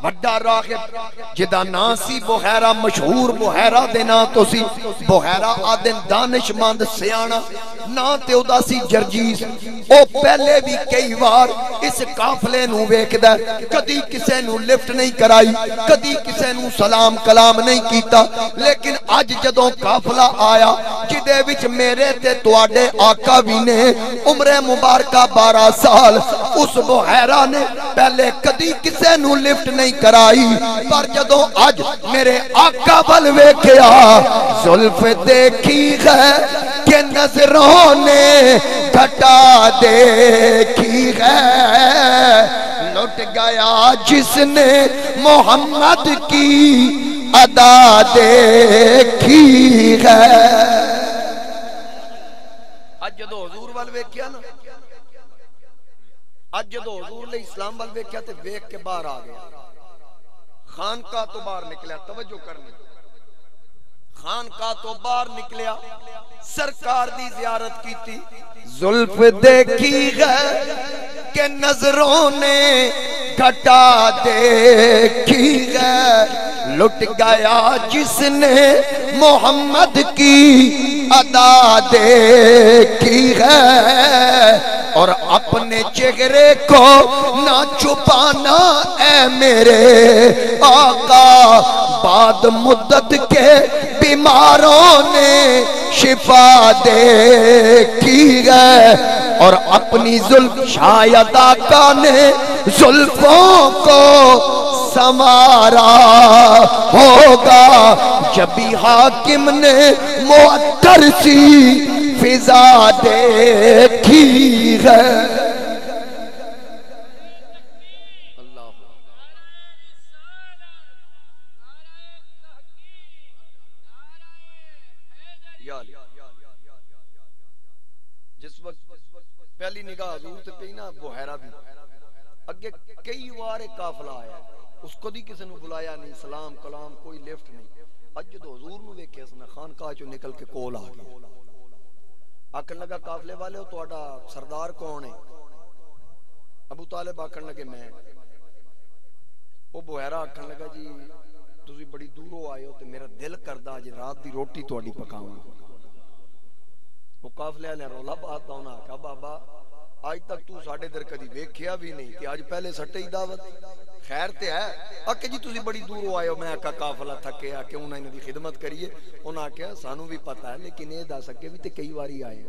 [SPEAKER 1] بڑا راغب جدا نا سی بحیرہ مشہور بحیرہ دے نا تو سی بحیرہ آدن دانش مند سیانا نا تے ادا سی جرجیس او پہلے بھی کئی بار اس قافلے نو ویکھ دا کدی کسے نو لفٹ نہیں کرائی کدی کسے نو سلام کلام نہیں کیتا لیکن اج جدوں قافلہ آیا جدے وچ میرے تے تواڈے آقا بھی نے عمر مبارکہ بارہ سال اس بحیرہ نے پہلے کدی کسے نو لفٹ نہیں کرائی پر جدوں اج میرے آقا ول ویکھیا زلف دیکھی ہے کہ نظروں نے گھٹا دیکھی ہے لٹ گیا جس نے محمد کی ادا دیکھی ہے اج جدو حضور وال ویکھیا نا اج جدو حضور علیہ السلام وال ویکھیا تے ویکھ کے باہر آ گیا خانقاہ تو باہر نکلیا توجہ کرنی خانقاہ تو باہر نکلیا سرکار دی زیارت کی تھی زلف دیکھی ہے کہ نظروں نے گھٹا دیکھی ہے لٹ گیا جس نے محمد کی ادا دیکھی ہے اور اپنے چہرے کو نہ چھپانا اے میرے آقا بعد مدت کے بیماروں نے شفا دیکھی ہے اور اپنی زلف شاید آقا نے زلفوں کو سنوارا ہوگا جبھی حاکم نے معطر سی فضا دیکھی ہے جس وقت پہلی نگاہ حضور تے پئی نا بحیرہ بھی اگے کئی وار قافلہ آیا اس کو دی کسی نے بلایا نہیں سلام کلام کوئی لفٹ نہیں اج جدو حضور نو ویکھیا اس نے خانقاہ چوں نکل کے کول آ گیا آکھن لگا قافلے والے ہو تہاڈا سردار کون ہے ابو طالب آکھن لگے میں او بحیرہ آکھن لگا جی تسی بڑی دوروں آئے ہو تے میرا دل کردا اج رات دی روٹی تہاڈی پکاواں وہ قافلے والے رولا بات ہونا آکھا بابا آج تک تو ساڈے در کدی ویکھیا بھی نہیں تے اج پہلے سٹے ہی دعوت خیر تے ہے آکھے جی تسی بڑی دوروں آئے ہو میں آکھا قافلہ تھکے آ کہ انہاں دی خدمت کریے انہاں آکھیا سانو بھی پتہ ہے لیکن اے دس سکے بھی تے کئی واری آئے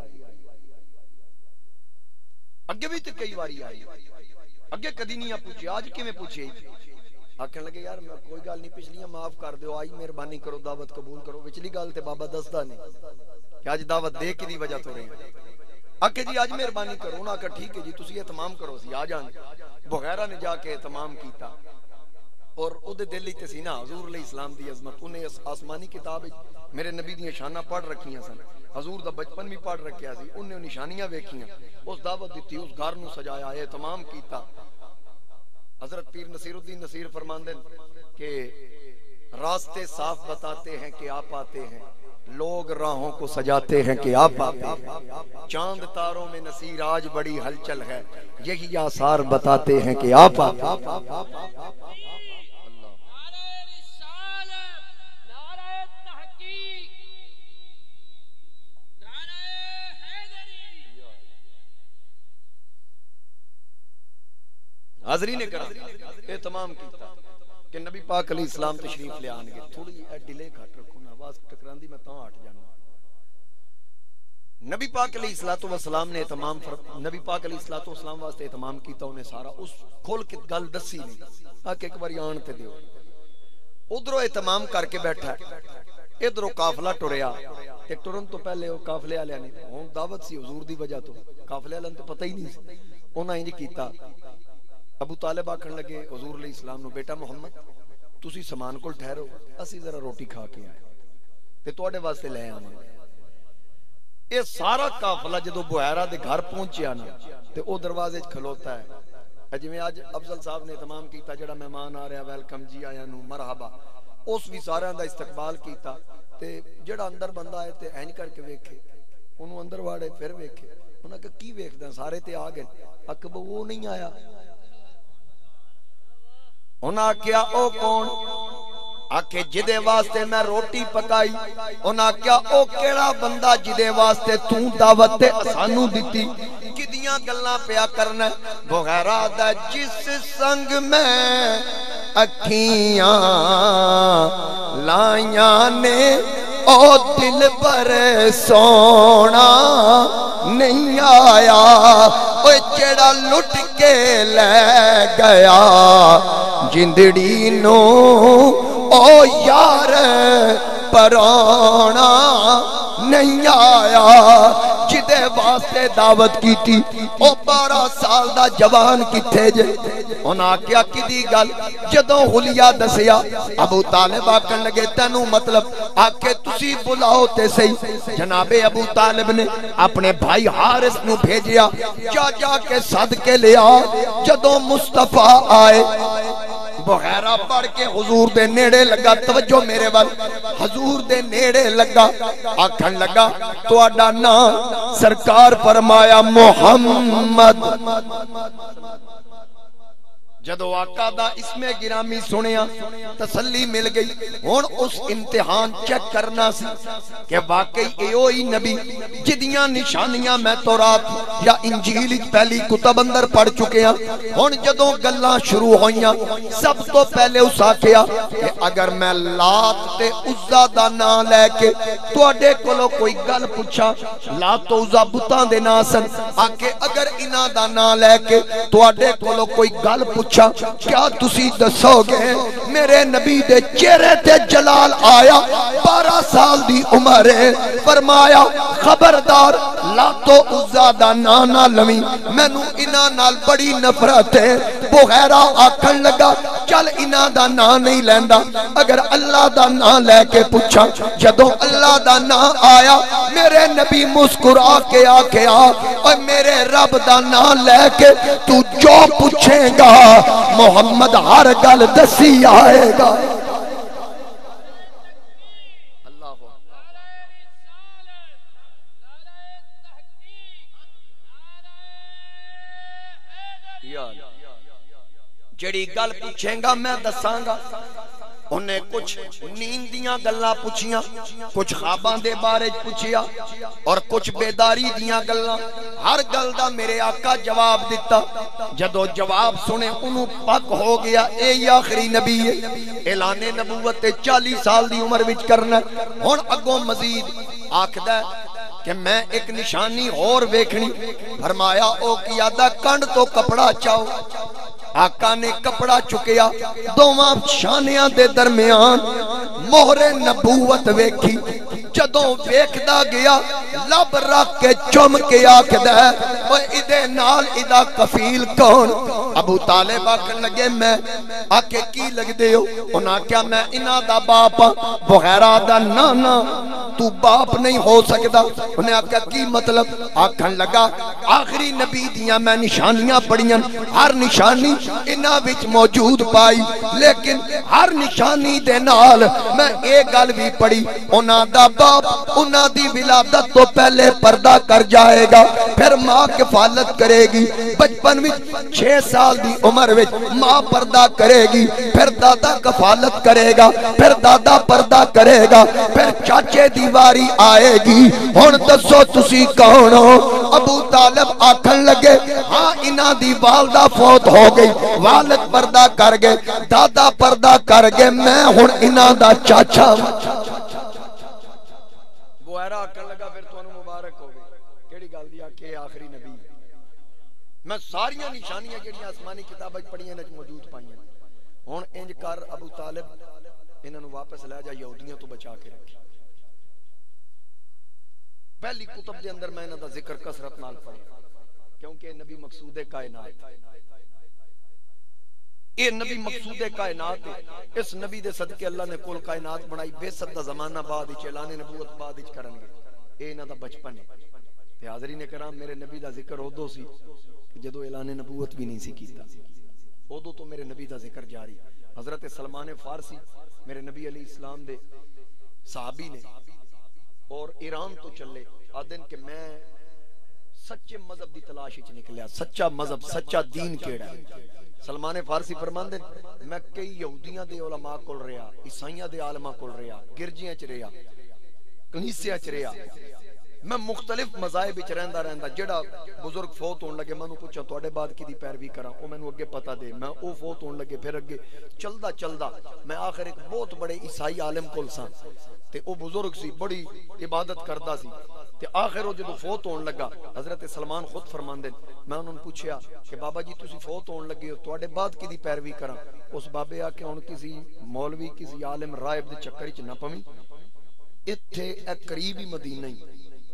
[SPEAKER 1] اگے بھی تے کئی واری آئے اگے کدی نہیں پوچھے آج کیویں پوچھے آکھن لگے یار میں کوئی گل نہیں پچھلیاں معاف کر دیو آئی مہربانی کرو دعوت قبول کرو وچلی گل تے بابا دسدا نہیں کہ آج دعوت دے کی دی وجہ تو رہی آکھے جی آج مہربانی کرو انہاں کہا ٹھیک ہے جی تسی اہتمام کرو سی آ جان بغیرہ نے جا کے اہتمام کیتا اور او دے دل تے سی نا حضور علیہ السلام دی عظمت انہیں آسمانی کتاب میرے نبی دی شاناں پڑھ رکھیاں سن حضور دا بچپن بھی پڑھ رکھیا سی انہیں نشانیاں ویکھیاں اس دعوت دتی اس گھر نو سجایا اہتمام کیتا حضرت پیر نصیر الدین نصیر فرماندے کہ راستے صاف بتاتے ہیں کہ آپ آتے ہیں لوگ راہوں کو سجاتے ہیں کہ آپ آتے ہیں چاند تاروں میں نصیر آج بڑی ہلچل ہے یہی آثار بتاتے ہیں کہ آپ آتے ہیں حاضری نے کرا اہتمام کیتا کہ نبی پاک علیہ السلام تشریف لے آنگے تھوڑی ڈیلے کھٹ رکھو نا آواز ٹکران دی میں تاں ہٹ جانا نبی پاک علیہ السلام نے اہتمام نبی پاک علیہ السلام واسطے اہتمام کیتا انہیں سارا اس کھول کے گل دسی نہیں آکے ایک باری آن تے دیو ادھروں اہتمام کر کے بیٹھا ہے ادھروں قافلہ ٹریا تے ٹرن تو پہلے وہ قافلے والے نے ہن دعوت سی حضور دی وجہ تو قافلے والے تو پتہ ہی نہیں سی انہاں انج کیتا ابو طالب آکھن لگے حضور علیہ السلام نو بیٹا محمد تسی سامان کول ٹھہرو اسی ذرا روٹی کھا کے آئے تے تواڈے واسطے لے آواں اے سارا قافلہ جدو بحیرہ دے گھر پہنچیا نا تے او دروازے وچ کھلوتا ہے جویں اج افضل صاحب نے اہتمام کیتا جڑا مہمان آ رہا ویلکم جی آیا نو مرحبا اس بھی سارے دا استقبال کیتا تے جڑا اندر بندہ آئے تے اینج کر کے ویکھے اونوں اندر واڑے پھر ویکھے انہاں کہ کی ویکھدا سارے تے آ گئے اکب وہ نہیں آیا انہاں کیا او کون؟ آکھے جدے واسطے میں روٹی پکائی. انہاں کیا او کیڑا بندہ جدے واسطے تو دعوت تے اسانو دتی؟ کدیاں گلاں پیا کرنا؟ بغیرہ دا جس سنگ میں اکھیاں لائیاں نے او دل پر سونا نہیں آیا. او جڑا لٹ کے لے گیا جندڑی نو او یار پرانا نہیں آیا. جدے واسطے دعوت کی تھی او بارہ سال دا جوان کتھے جے؟ انہاں کیا کدی گل؟ جدوں حلیہ دسیا ابو طالب آکھن لگے تینوں مطلب؟ آکھے تسی بلاؤ تے صحیح. جناب ابو طالب نے اپنے بھائی حارث نو بھیجیا جا جا کے صد کے لیا. جدوں مصطفیٰ آئے بغیرہ پڑھ کے حضور دے نیڑے لگا. توجہ میرے وال. حضور دے نیڑے لگا آکھن لگا تہاڈا نام؟ سرکار فرمایا محمد. جدو آقا دا اسم گرامی سنیا تسلی مل گئی. ہن اس امتحان چیک کرنا سی کہ واقعی ایوئی نبی جدیاں نشانیاں میں تورات یا انجیل پہلی کتب اندر پڑھ چکے ہیں. ہن جدوں گلاں شروع ہوئیاں سب تو پہلے اس آکھیا کہ اگر میں لات تے عزا دا نام لے کے تواڈے کولوں کوئی گل پوچھا، لات تو عزا بتاں دے نام سن، آکے اگر انہاں دا نام لے کے تواڈے کولوں کوئی گل پوچھا کیا تسی دسو گے؟ میرے نبی دے چہرے تے جلال آیا. بارہ سال دی عمر ہے. فرمایا خبردار لاتو عزا دا نام نہ لویں، مینوں انہاں نال بڑی نفرت ہے. بغیرہ آکھن لگا چل انہاں دا نام نہیں لیندا، اگر اللہ دا نام لے کے پوچھا. جدوں اللہ دا نام آیا میرے نبی مسکرا کے آکھیا اور میرے رب دا نام لے کے تو جو پوچھے گا محمد ہر گل دسی آئے گا. جڑی گل پوچھیں گا میں دساں گا. انہیں کچھ نیند دیاں گلاں پوچھیاں، کچھ خواباں دے بارے پوچھیا اور کچھ بیداری دیاں گلاں. ہر گل دا میرے آقا جواب دیتا. جدو جواب سنے انہوں پک ہو گیا اے آخری نبی ہے. اعلان نبوت چالیس سال دی عمر وچ کرنا. ہن اگوں مزید آکھدا کہ میں ایک نشانی اور ویکھنی. فرمایا او کیا دا کنڈ تو کپڑا چاؤ. آقا نے کپڑا چکیا دوواں شانیاں دے درمیان مہر نبوت ویکھی. جدوں ویکھدا گیا لب رکھ کے چم کے آکھدا ہے او ادے نال ادا کفیل کون؟ ابو طالب آکھن لگے میں. آکھے کی لگ دے ہو؟ انہاں کیا میں انہاں دا باپ ہاں. بغیرہ دا نانا تو باپ نہیں ہو سکدا. انہیں آکھا کی مطلب؟ آکھن لگا آخری نبی دیاں میں نشانیاں پڑھیاں، ہر نشانی انہاں وچ موجود پائی، لیکن ہر نشانی دے نال میں ایک گل بھی پڑھی انہاں دا باپ انہاں دی ولادت تو پہلے پردہ کر جائے گا، پھر ماں کفالت کرے گی. بچپن وچ چھ سال دی عمر وچ ماں پردہ کرے گی، پھر دادا کفالت کرے گا، پھر دادا پردہ کرے گا، پھر چاچے دی واری آئے گی. ہن دسو تسی کون ہو؟ ابو طالب آکھن لگے ہاں انہاں دی والدہ فوت ہو گئی، والد پردہ کر گئے، دادا پردہ کر گئے، میں ہن انہاں دا چاچا. بوہرا آکھن لگا پھر تانوں مبارک ہو گئی. کیڑی گل دی کہ آخری نبی میں ساریاں نشانیاں جڑیاں آسمانی کتاباں وچ پڑھیاں نے موجود پائیاں. ہن انج کر ابو طالب انہاں نوں واپس لے جا یہودیاں تو بچا کے رکھ. پہلی کتب دے اندر میں انہاں دا ذکر کثرت نال پڑھیا کیونکہ نبی مقصود کائنات، اے نبی مقصود کائنات ہے. اس نبی دے صدقے اللہ نے کل کائنات بنائی. بے صد دا زمانہ بعد وچ اعلان نبوت بعد وچ کرن گے. اے انہاں دا بچپن ہے. تے حاضرین کرام میرے نبی دا ذکر اودوں سی جدو اعلان نبوت بھی نہیں سی کیتا، اودوں تو میرے نبی دا ذکر جاری. حضرت سلمان فارسی میرے نبی علیہ السلام دے صحابی نے اور ایران تو چلے آدن کہ میں سچے مذہب دی تلاش وچ نکلیا. سچا مذہب سچا دین کیڑا ہے؟ سلمان فارسی فرماندے میں کئی یہودیاں دے علماء کول رہیا, عیسائیاں دے عالماں کول رہیا, گرجیاں چ رہیا, کنیسیاں چ رہیا, میں مختلف مذاہب وچ رہندا رہندا. جڑا بزرگ فوت ہون لگے مینوں پوچھا تواڈے بعد کدی پیروی کراں, او مینوں اگے پتہ دے. میں او فوت ہون لگے پھر اگے چلدا چلدا میں آخر ایک بہت بڑے عیسائی عالم کول ساں تے او بزرگ سی, بڑی عبادت کردا سی. تے آخر وہ جدو فوت ہون لگا حضرت سلمان خود فرماندے میں انہوں نے پوچھیا کہ بابا جی تسی فوت ہون لگے ہو تواڈے بعد کدی پیروی کراں؟ اس بابے آ کے ہن کسی مولوی کسی عالم راہب دے چکر وچ نہ پویں. ایتھے اے قریب ہی مدینہ ہی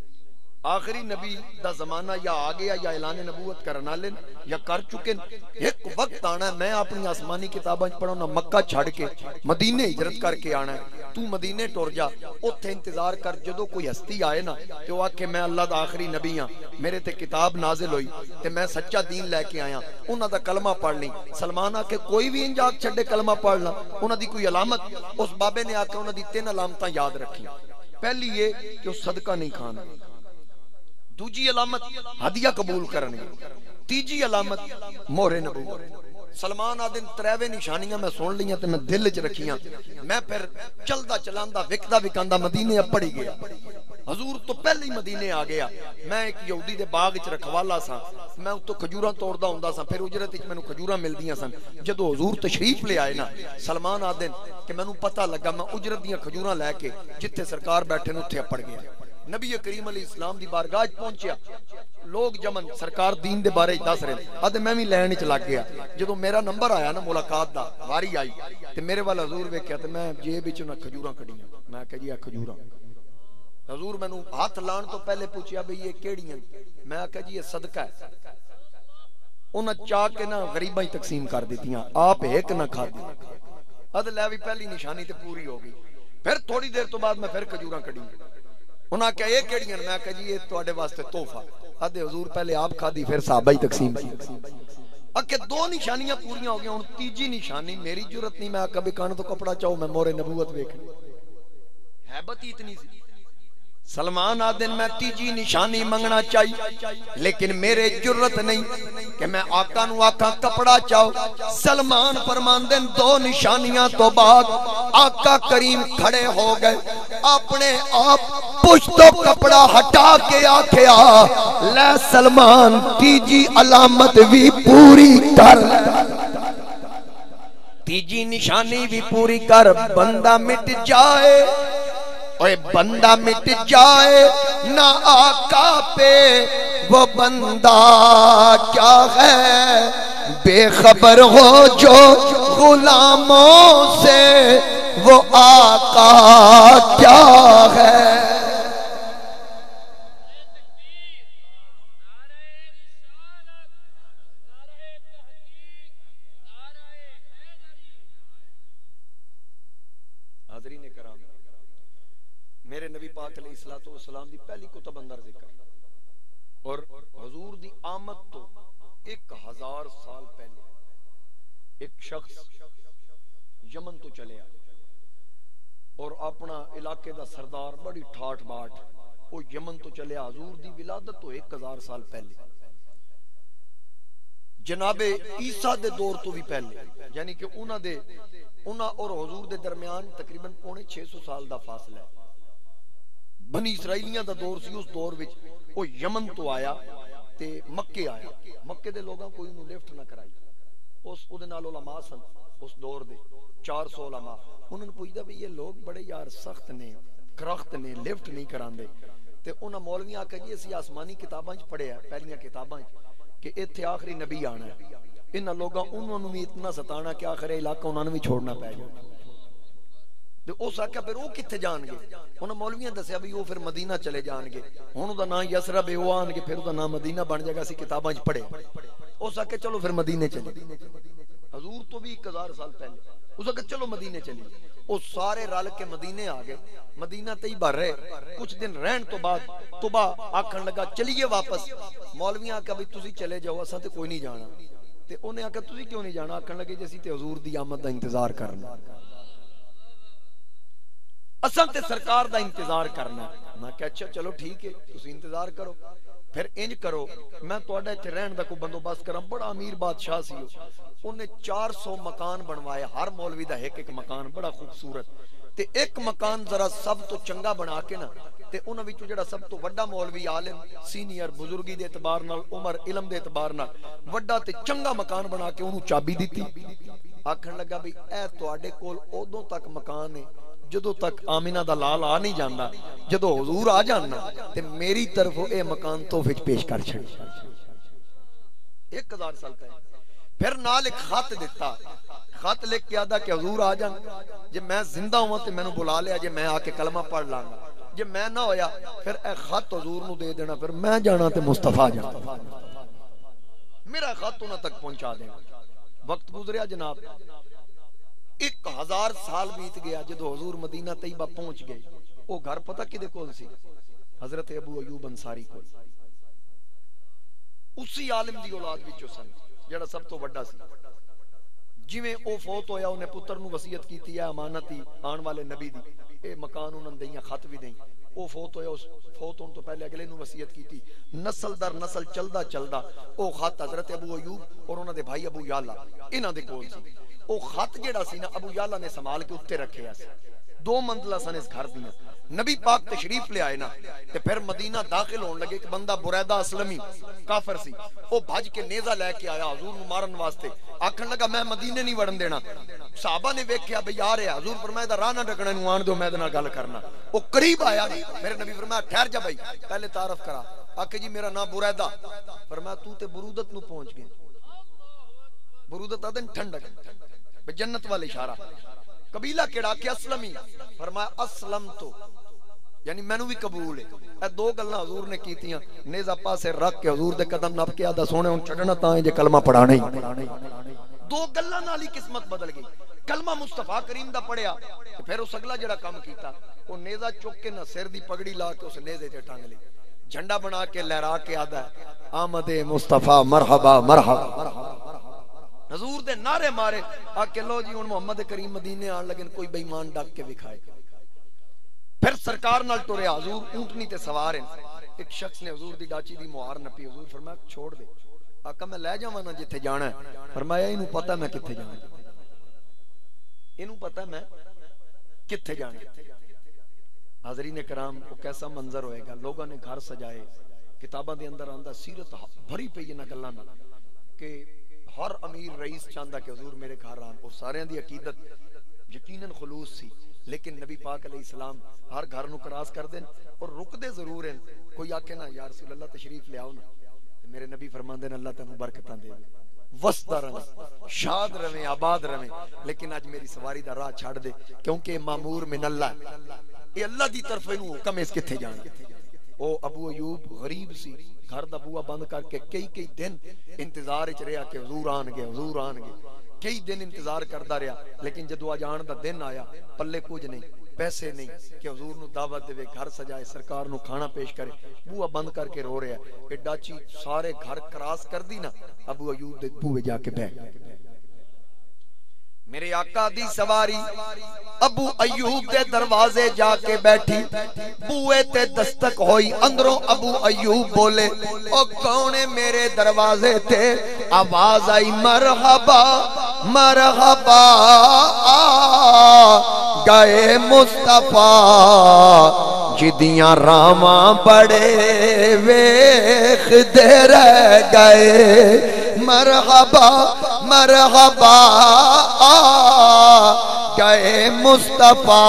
[SPEAKER 1] آخری نبی دا زمانہ یا آ گیا یا اعلان نبوت کرن والے یا کر چکے. ایک وقت آنا ہے میں اپنی آسمانی کتاباں پڑھنا مکہ چھڑ کے مدینے ہجرت کر کے آنا ہے. تو مدینے ٹر جا, اوتھے انتظار کر جدو کوئی ہستی آئے نا تے او آکھے میں اللہ دا آخری نبی ہاں, میرے تے کتاب نازل ہوئی تے میں سچا دین لے کے آیا, انہاں دا کلمہ پڑھ لیں. سلمان آ کے کوئی بھی انجاگ چھڈے کلمہ پڑھنا, انہاں دی کوئی علامت. اس بابے نے آ کے انہاں دی تین علامتاں یاد رکھی. پہلی یہ کہ وہ صدقہ نہیں کھانا, دوجی علامت ہدیہ قبول کرنگے, تیجی علامت مہر نبوت. سلمان آدن تریوے نشانیاں میں سن لیاں تے میں دل چ رکھیاں. میں پھر چلدا چلاندا وکدا وکاندا مدینے اپڑی گیا. حضور تو پہلے ہی مدینے آ گیا. میں ایک یہودی دے باغ وچ رکھوالا سا, میں اتوں کھجوراں توڑدا ہوندا سا, پھر اجرت وچ مینوں کھجوراں ملدیاں سن. جدوں حضور تشریف لے آئے نا سلمان آدن کہ مینوں پتہ لگا, میں اجرت دیاں کھجوراں لے کے جتھے سرکار بیٹھے نے اوتھے اپڑ گیا. نبی کریم علیہ السلام دی بارگاہ پہنچیا, لوگ جمن سرکار دین دے بارے دس رہے, اد میں بھی لین وچ لگ گیا. جدوں میرا نمبر آیا نا ملاقات دا, واری آئی تے میرے وال حضور ویکھیا تے میں جیب وچ نہ کھجوراں کڈیاں. میں کہا جی اے کھجوراں. حضور مینوں ہاتھ لان تو پہلے پوچھیا بھئی یہ کیڑیاں؟ میں کہا جی یہ صدقہ ہے. انہاں چاہ کے نا غریباں ہی تقسیم کر دتیاں, آپ ایک نہ کھادی. اد لے بھی پہلی نشانی تے پوری ہو گئی. پھر تھوڑی دیر تو بعد میں پھر کھجوراں کڈیاں. انہاں کہا یہ کیڑیاں؟ میں کہا جی یہ تواڈے واسطے تحفہ. ادے حضور پہلے آپ کھادی پھر صحابہ ہی تقسیم کی. اکے دو نشانیاں پوریاں ہو گئی. ہن تیجی نشانی میری جرت نہیں, میں کبھی کان تو کپڑا چاہو میں مہر نبوت ویکھنی. ہیبت ہی اتنی سی. سلمان آدن میں تیجی نشانی منگنا چاہیے لیکن میرے جرت نہیں کہ میں آقا نو آقا کپڑا چاہو. سلمان فرماندن دو نشانیاں تو بعد آقا کریم کھڑے ہو گئے, اپنے آپ پشتو کپڑا ہٹا کے آکھیا لے سلمان تیجی علامت بھی پوری کر, تیجی نشانی بھی پوری کر. بندہ مٹ جائے اوے بندہ مٹ جائے نہ آقا پہ وہ بندہ کیا ہے, بے خبر ہو جو غلاموں سے وہ آقا کیا ہے. حاضرین کرام, میرے نبی پاک علیہ الصلوۃ والسلام دی پہلی کتب اندر ذکر اور حضور دی آمد تو ایک ہزار سال پہلے ایک شخص یمن تو چلے آئے اور اپنا علاقے دا سردار بڑی ٹھاٹ باٹ, وہ یمن تو چلے. حضور دی ولادت تو ایک ہزار سال پہلے, جناب عیسیٰ دے دور تو بھی پہلے, یعنی کہ انہاں دے انہاں اور حضور دے درمیان تقریباً پونے چھ سو سال دا فاصلہ ہے. بنی اسرائیلیاں دا دور سی, اس دور وچ وہ یمن تو آیا تے مکے آیا. مکے دے لوگاں کوئی انہوں لفٹ نہ کرائی. اس او دے نال علماء سن اس دور دے چار سو علماء. انہوں نے پوچھدا بھی یہ لوگ بڑے یار سخت نے, کرخت نے, لفٹ نہیں کراندے. تے انہاں مولویاں آکھیا جی اسی آسمانی کتاباں وچ پڑھیا ہے, پہلیاں کتاباں وچ کہ ایتھے آخری نبی آنا ہے. انہاں لوگاں انہوں نے بھی اتنا ستانا کہ آخر علاقہ انہوں نے بھی چھوڑنا پے جائے. تے اس آکھیا پھر وہ کتھے جان گے؟ انہاں مولویاں دسیا بھی وہ پھر مدینہ چلے جان گے. ہن دا نام یسرب ہے, وہ آن گے پھر دا نام مدینہ بن جائے گا. اسی کتاباں وچ پڑھے. اس آکھیا چلو پھر مدینے چلے. حضور تو بھی ایک ہزار سال پہلے اس آکھیا چلو مدینے چلی. وہ سارے رل کے مدینے آ گئے. مدینہ تے ہی بھر رہے. کچھ دن رہن تو بعد توبہ آکھن لگا چلیے واپس. مولویاں آکھیا بھی تسی چلے جاؤ, اساں تے کوئی نہیں جانا. تے انہیں آکھیا تسی کیوں نہیں جانا؟ آکھن لگے جی اسی تے حضور دی آمد دا انتظار کرنا. اساں تے سرکار دا انتظار کرنا. میں کہ اچھا چلو ٹھیک ہے تسی انتظار کرو. پھر انج کرو میں تواڈے تے رہن دا کوئی بندوبست کراں. بڑا امیر بادشاہ سی انہیں چار سو مکان بنوائے, ہر مولوی دا ایک ایک مکان بڑا خوبصورت. تے ایک مکان ذرا سب تو چنگا بنا کے نا تے انہاں وچوں جڑا سب تو وڈا مولوی عالم سینئر بزرگی دے اعتبار نال عمر علم دے اعتبار نال وڈا تے چنگا مکان بنا کے انہوں چابی دیتی. آکھن لگا بھی اے تواڈے کول ادوں تک مکان ہے جدوں تک آمینہ دا لال آ نہیں جاندا, جدوں حضور آ جاننا تے میری طرف اے مکان تحفے وچ پیش کر چھڑ. ایک ہزار سال پہلے پھر نال ایک خط دیتا. خط لکھ کے آدا کہ حضور آ جان, جے میں زندہ ہوں تے مینوں بلا لیا, جے میں آ کے کلمہ پڑھ لاں گا, جے میں نہ ہویا پھر اے خط حضور نو دے دینا, پھر میں جانا تے مصطفیٰ جانا, میرا خط انہاں تک پہنچا دینا. وقت گزریا جناب, ایک ہزار سال بیت گیا. جدو حضور مدینہ طیبہ پہنچ گئے وہ گھر پتہ کدے کول سی؟ حضرت ابو ایوب انصاری کول. اسی عالم دی اولاد وچوں سن جڑا سب تو بڑا سی. جویں او فوت ہویا انہیں پتر نو وصیت کیتی ہے امانت ہی آن والے نبی دی, اے مکان انہاں دیاں خط بھی دیں. او فوت ہویا, اس فوت ہون تو پہلے اگلے نو وصیت کیتی. نسل در نسل چلدا چلدا او خط حضرت ابو ایوب اور انہاں دے بھائی ابو یالا انہاں دے کول سی. او خط جڑا سی نا ابو یالا نے سنبھال کے اوتے رکھیا سی. دو منزلہ سن اس گھر دیاں. نبی پاک تشریف لے آئے نا تے پھر مدینہ داخل ہون لگے. ایک بندہ بریدہ اسلمی کافر سی, او بھج کے نیزہ لے کے آیا حضور نو مارن واسطے. آکھن لگا میں مدینے نہیں وڑن دینا. صحابہ نے ویکھیا بھئی آ رہا, حضور فرمایا دا راہ نہ ڈکنے نو آن دو, میں دے نال گل کرنا. او قریب آیا نا, میرے نبی فرمایا ٹھہر جا بھائی پہلے تعارف کرا. آکھے جی میرا نام بریدہ. فرمایا تو تے برودت نو پہنچ گئے. برودت آدن ٹھنڈک جنت والے اشارہ. قبیلہ کیڑا کہ اسلمی. فرمایا اسلم تو یعنی مینوں بھی قبول ہے. اے دو گلاں حضور نے کیتیاں. نیزہ پاسے رکھ کے حضور دے قدم نپ کے آدا سونے ہن چھڈنا تاں جے کلمہ پڑھانا ہی. دو گلاں نال ہی قسمت بدل گئی. کلمہ مصطفیٰ کریم دا پڑھیا پھر اس اگلا جڑا کام کیتا وہ نیزہ چک کے نہ سر دی پگڑی لا کے اس نیزے تے ٹانگ لی, جھنڈا بنا کے لہرا کے آدا آمد مصطفیٰ مرحبا مرحبا. حضور دے نعرے مارے. آ کے لو جی ہن محمد کریم مدینے آن لگے, کوئی بے ایمان ڈک کے دکھائے. پھر سرکار نال ٹریا. حضور اونٹنی تے سوار ہیں. ایک شخص نے حضور دی ڈاچی دی مہار نپی. حضور فرمایا چھوڑ دے. آقا میں لے جاواں نا جتھے جانا ہے. فرمایا اینوں پتہ میں کتھے جانا ہے, اینوں پتہ میں کتھے جانا ہے. حاضرین کرام وہ کیسا منظر ہوئے گا. لوگوں نے گھر سجائے, کتاباں دے اندر آندا سیرت بھری پئی انہاں گلاں نال کہ ہر امیر رئیس چاہندا کہ حضور میرے گھر آن. اور سارے دی عقیدت یقیناً خلوص سی, لیکن نبی پاک علیہ السلام ہر گھر نو کراس کر دین اور رک دے ضرور ہیں. کوئی آکے نا یا رسول اللہ تشریف لے آؤ نا, میرے نبی فرماندے نے اللہ تینوں برکتاں دے وسطا رہے شاد رہے آباد رہے, لیکن آج میری سواری دا راہ چھاڑ دے کیونکہ مامور من اللہ, یہ اللہ دی طرف نو حکم اس کتھے جانا. او ابو ایوب غریب سی, گھر دا بوا بند کر کے کئی کئی دن انتظار وچ رہیا کہ حضور آن گے حضور آن گے. کئی دن انتظار کردا رہیا, لیکن جدو آج آن دا دن آیا پلے کچھ نہیں, پیسے نہیں کہ حضور نو دعوت دے, گھر سجائے, سرکار نو کھانا پیش کرے. بوا بند کر کے رو رہا ہے. اے ڈاچی سارے گھر کراس کر دی نا, ابو ایوب دے بوئے جا کے بیٹھ. میرے آقا دی سواری ابو ایوب دے دروازے جا کے بیٹھی. بوئے تے دستک ہوئی, اندروں ابو ایوب بولے او کونے میرے دروازے تے. آواز آئی مرحبا مرحبا آ گئے مصطفیٰ جدیاں راواں بڑے ویخ دے رہ گئے. مرحبا مرحبا آ گئے مصطفیٰ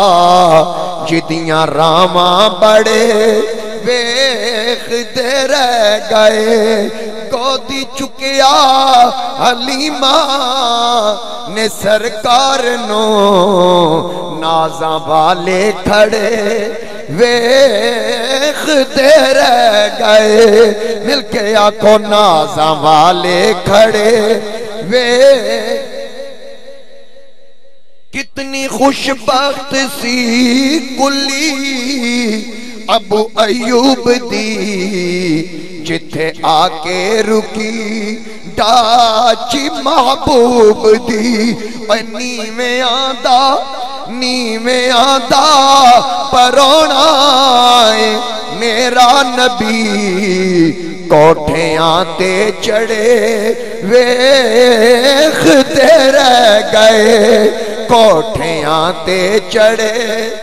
[SPEAKER 1] جدیاں راواں بڑے ویخ دے رہ گئے. گودی چکیا حلیمہ نے سرکار نو, نازاں والے کھڑے ویخ دے رہ گئے. مل کے آنکھوں نازاں والے کھڑے ویخ. کتنی خوش بخت سی کلی ابو ایوب دی, جتھے آ کے رکی ڈاچی محبوب دی. نیویں آندا
[SPEAKER 2] نیویں آدھا پرونا ہے میرا نبی کوٹھیاں تے چڑھے ویکھتے رہ گئے کوٹھیاں تے چڑھے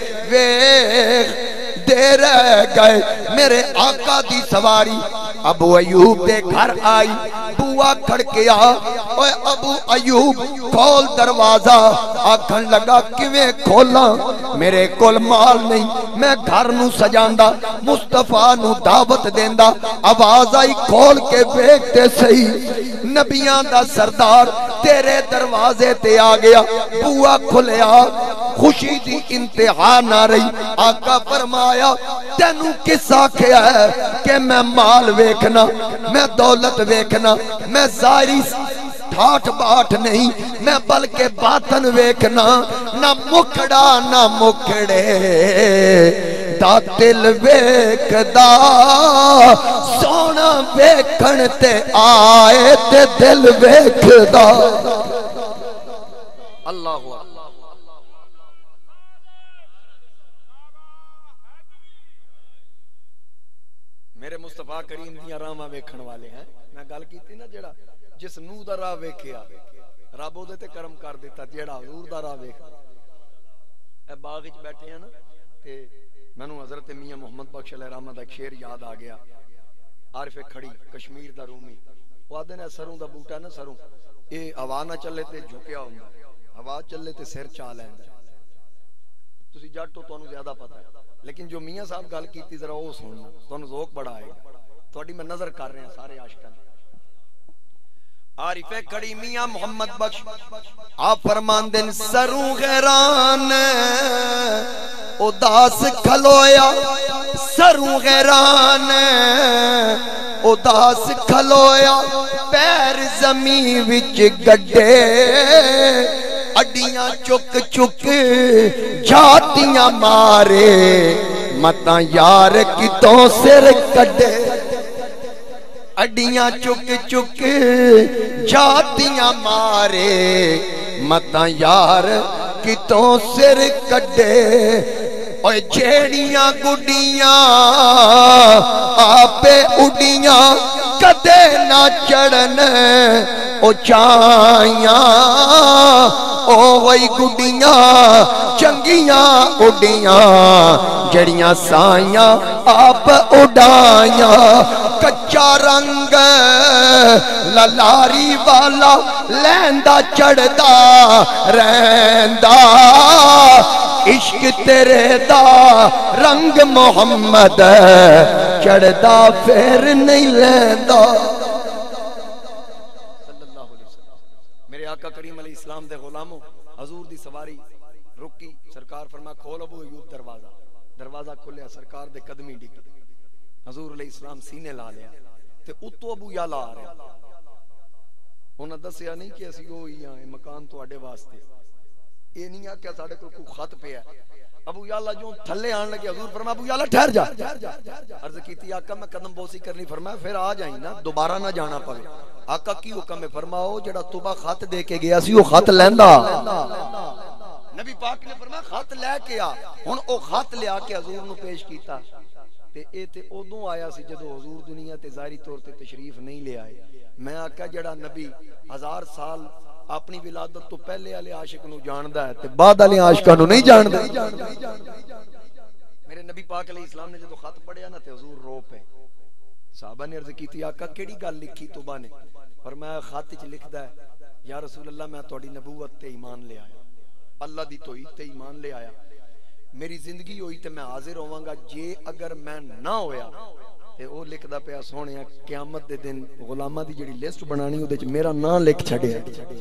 [SPEAKER 2] ویکھتے رہ گئے میرے آقا دی سواری ابو ایوب دے گھر آئی بوا کھڑکیا اوے ابو ایوب کھول دروازہ آکھن لگا کیویں کھولاں میرے کول مال نہیں میں گھر نو سجاندا مصطفیٰ نو دعوت دیندا آواز آئی کھول کے ویکھتے صحیح نبیاں دا سردار تیرے دروازے تے آ گیا بوا کھلیا خوشی دی انتہا نہ رہی آقا فرمایا تینو کس آکھیا ہے کہ میں مال ویکھنا میں دولت ویکھنا میں ظاہری ٹھاٹ باٹ نہیں میں بلکہ باطن ویکھنا نہ مکھڑا نہ مکھڑے دا دل ویکھدا سونا ویکھن تے آئے تے دل ویکھدا اللہ ہوا
[SPEAKER 1] میرے مصطفیٰ کریم دیاں راواں ویکھن والے ہیں میں گل کیتی نا جڑا جس نو دا راہ ویکھیا رب او دے تے کرم کر دیتا جڑا حضور دا راہ ویکھ اے باغ وچ بیٹھے ہیں نا تے مینوں حضرت میاں محمد بخش علیہ رحمت دا ایک شعر یاد آ گیا عارف کھڑی کشمیر دا رومی وہ آدھے نے سروں دا بوٹا نا سروں اے ہوا نہ چلے تے جھکیا ہوندا ہوا چلے تے سر چا لیندا تسی جٹ تو تانوں زیادہ پتہ ہے لیکن جو میاں صاحب گل کیتی ذرا وہ سننا تانوں ذوق بڑا آئے گا تھوڑی میں نظر کر رہے ہیں سارے عاشقاں عارف کھڑی میاں محمد بخش آپ فرماندے سروں غیران اداس کھلویا سروں غیران اداس کھلویا پیر زمین وچ گڈے اڈیاں چک چک جاتیاں مارے متاں یار کتوں سر کڈے اڈیاں چک چک جاتیاں مارے متاں یار کتوں سر کڈے اوے جیڑیاں گڈیاں آپے اڈیاں کدے نہ چڑھن او چائیاں او وئی گڈیاں چنگیاں اڈیاں جڑیاں سائیاں آپ اڈائیاں کچا رنگ للاری والا لیندا چڑھدا رہندا عشق تیرے دا رنگ محمد چڑھدا پھر نہیں لیندا میرے آقا کریم علیہ السلام دے غلاموں حضور دی سواری رکی سرکار فرما کھول ابو ایوب دروازہ دروازہ کھلیا سرکار دے قدمی ڈگی حضور علیہ السلام سینے لا لیا تے اتو ابو یالا آ رہا انہاں دسیا نہیں کہ اسی ہوئی ہیں مکان تواڈے واسطے یہ نہیں آ کہ ساڈے کول کوئی خط پیا ابو یالا جو تھلے آن لگے حضور فرما ابو یالا ٹھہر جا عرض کیتی آقا میں قدم بوسی کرنی فرمایا پھر آ جائیں نا دوبارہ نہ جانا پوے آقا کی حکم ہے فرماؤ جڑا توبہ خط دے کے گیا سی وہ خط لیندا نبی پاک نے فرمایا خط لے کے آ ہن او خط لیا کے حضور نو پیش کیتا تے اے تے اودوں آیا سی جدو حضور دنیا تے ظاہری طور تے تشریف نہیں لے آئے میں آقا جڑا نبی ہزار سال اپنی ولادت تو پہلے والے عاشق نو جاندا ہے تے بعد والے عاشقاں نو نہیں جاندا میرے نبی پاک علیہ السلام نے جدو خط پڑھیا نا تے حضور رو پے صحابہ نے عرض کیتی آقا کیڑی گل لکھی توبہ نے فرمایا خط وچ لکھدا ہے یا رسول اللہ میں تہاڈی نبوت تے ایمان لے آیا اللہ دی توحید تے ایمان لے آیا میری زندگی ہوئی تے میں حاضر ہوواں گا جے اگر میں نہ ہویا تے او لکھدا پیا سونیا قیامت دے دن غلاماں دی جڑی لسٹ بنانی اودے وچ میرا نام لکھ چھڈیا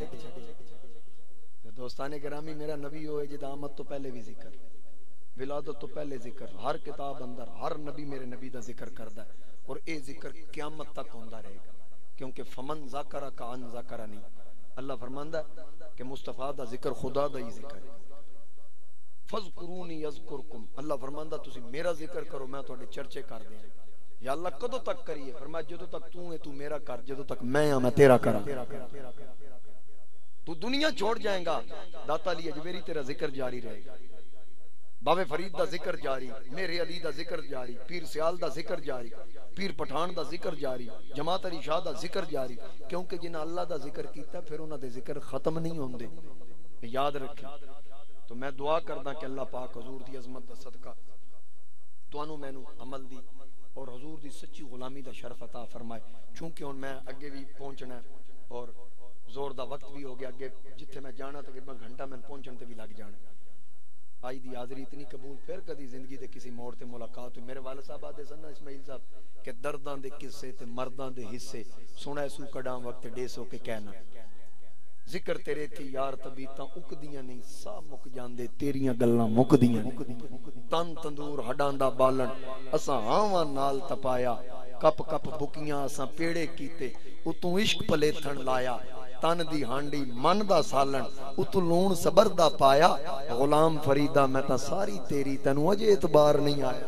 [SPEAKER 1] دوستانے گرامی میرا نبی ہوئے جدا آمد تو پہلے بھی ذکر ولادت تو پہلے ذکر ہر کتاب اندر ہر نبی میرے نبی دا ذکر کردا ہے اور اے ذکر قیامت تک ہوندا رہے گا کیونکہ فمن ذکر کا ان ذکرنی اللہ فرماندا ہے کہ مصطفیٰ دا ذکر خدا دا ہی ذکر ہے فذکرونی یذکرکم اللہ فرماندا تسی میرا ذکر کرو میں تہاڈے چرچے کر دیاں یا اللہ کدوں تک کریے فرمایا جدوں تک تو ہے تو میرا کر جدوں تک میں ہاں میں تیرا کراں تو دنیا چھوڑ جائیں گا، داتا علی اجمیری تیرا ذکر جاری رہے گا، بابے فرید دا ذکر جاری، میرے علی دا ذکر جاری، پیر سیال دا ذکر جاری، پیر پٹھان دا ذکر جاری، جماعت علی شاہ دا ذکر جاری، کیونکہ جنہاں اللہ دا ذکر کیتا پھر انہاں دے ذکر ختم نہیں ہوندے، یاد رکھیں۔ تو میں دعا کردا کہ اللہ پاک حضور دی عظمت دا صدقہ تانوں مینوں عمل دی اور حضور دی سچی غلامی دا شرف عطا فرمائے۔ چونکہ ہن میں اگے بھی پہنچنا ہے اور زور دا وقت بھی ہو گیا، اگے جتھے میں جانا تقریباً گھنٹہ میں پہنچن تے بھی لگ جانا۔ آئی دی حاضری اتنی قبول، پھر کدی زندگی دے کسی موڑ تے ملاقات ہوئی۔ میرے والد صاحب آدھے سن اسماعیل صاحب کہ درداں دے قصے تے مرداں دے حصے سنا سو کڈاں وقت ڈیسو کے کہنا، ذکر تیرے تھی یار طبیعتاں اکدیاں نہیں، سا مک جاندے تیریاں گلاں مکدیاں نہیں، تن تندور ہڈاں دا بالن اساں ہاواں نال تپایا، کپ کپ بکیاں اساں پیڑے کیتے، اتوں عشق پلیتھن لایا، تن دی ہانڈی من دا سالن اتوں لون صبر دا پایا، غلام فریدا میں تا ساری تیری تینوں اجے اعتبار نہیں آیا۔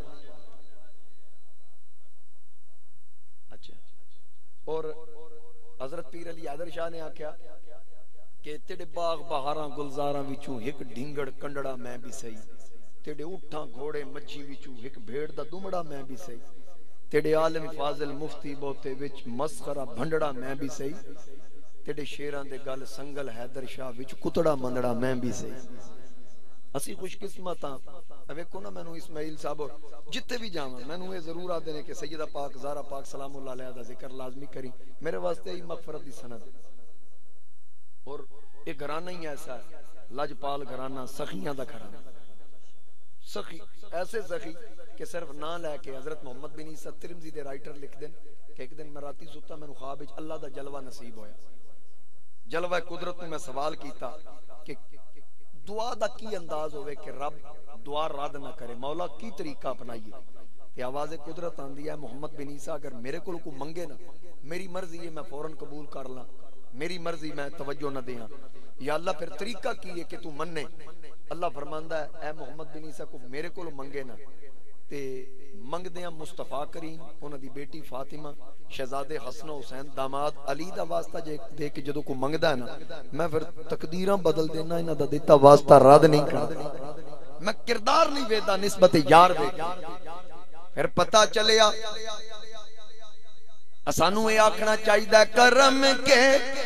[SPEAKER 1] اچھا، اور حضرت پیر علی حیدر شاہ نے آکھیا کہ تیرے باغ بہاراں گلزاراں وچوں ایک ڈھنگڑ کنڈڑا میں بھی سہی، تیرے اٹھاں گھوڑے مجھی وچوں ایک بھیڑ دا دمڑا میں بھی سہی، تیرے عالم فاضل مفتی بوتے وچ مسخرہ بھنڈڑا میں بھی سہی، تیرے شیران دے گل سنگل حیدر شاہ وچ کتڑا مندڑا میں بھی سہی۔ اسی خوش قسمت ہاں، ویکھو نا مینوں اسماعیل صاحب جتے بھی جاواں مینوں یہ ضرور آدے نے کہ سیدہ پاک زہرا پاک سلام اللہ علیہ دا ذکر لازمی کری، میرے واسطے ہی مغفرت دی سند۔ اور یہ گھرانہ ہی ایسا ہے، لجپال گھرانہ، سخیاں دا گھرانہ، سخی ایسے سخی کہ صرف نہ لے کے حضرت محمد بن عیسیٰ ترمذی دے رائٹر لکھ دیں کہ ایک دن میں راتی ستا مینوں خواب وچ اللہ دا جلوہ نصیب ہویا، جلوہ قدرت میں سوال کیتا کہ دعا دا کی انداز ہوئے کہ رب دعا رد نہ کرے، مولا کی طریقہ اپنائیے؟ کہ آواز قدرت آندی ہے محمد بن عیسیٰ اگر میرے کو کو منگے نا، میری مرضی ہے میں فوراً قبول کر لاں، میری مرضی میں توجہ نہ دیاں، یا اللہ پھر طریقہ کی ہے کہ تو مننے؟ اللہ فرماندا ہے اے محمد بن عیسیٰ کو میرے کو منگے نا تے منگ دیاں مصطفیٰ کریم انہاں دی بیٹی فاطمہ شہزادے حسن و حسین داماد علی دا واسطہ جے دے کے جدوں کو منگدا ہے نا میں پھر تقدیراں بدل دینا، انہاں دا دیتا واسطہ رد نہیں کردا، میں کردار نہیں ویدا نسبت یار دے۔ پھر پتہ چلیا اسانوں اے آکھنا چاہیدا کرم کے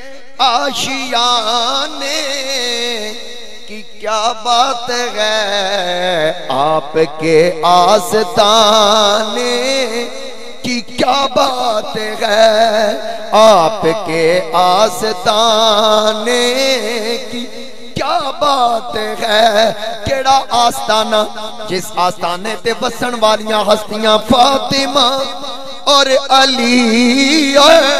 [SPEAKER 1] آشیانے کی کیا بات ہے، آپ کے آستانے کی کیا بات ہے، آپ کے آستانے کی کیا بات ہے، کیڑا آستانہ جس آستانے تے بسن والیاں ہستیاں فاطمہ اور علی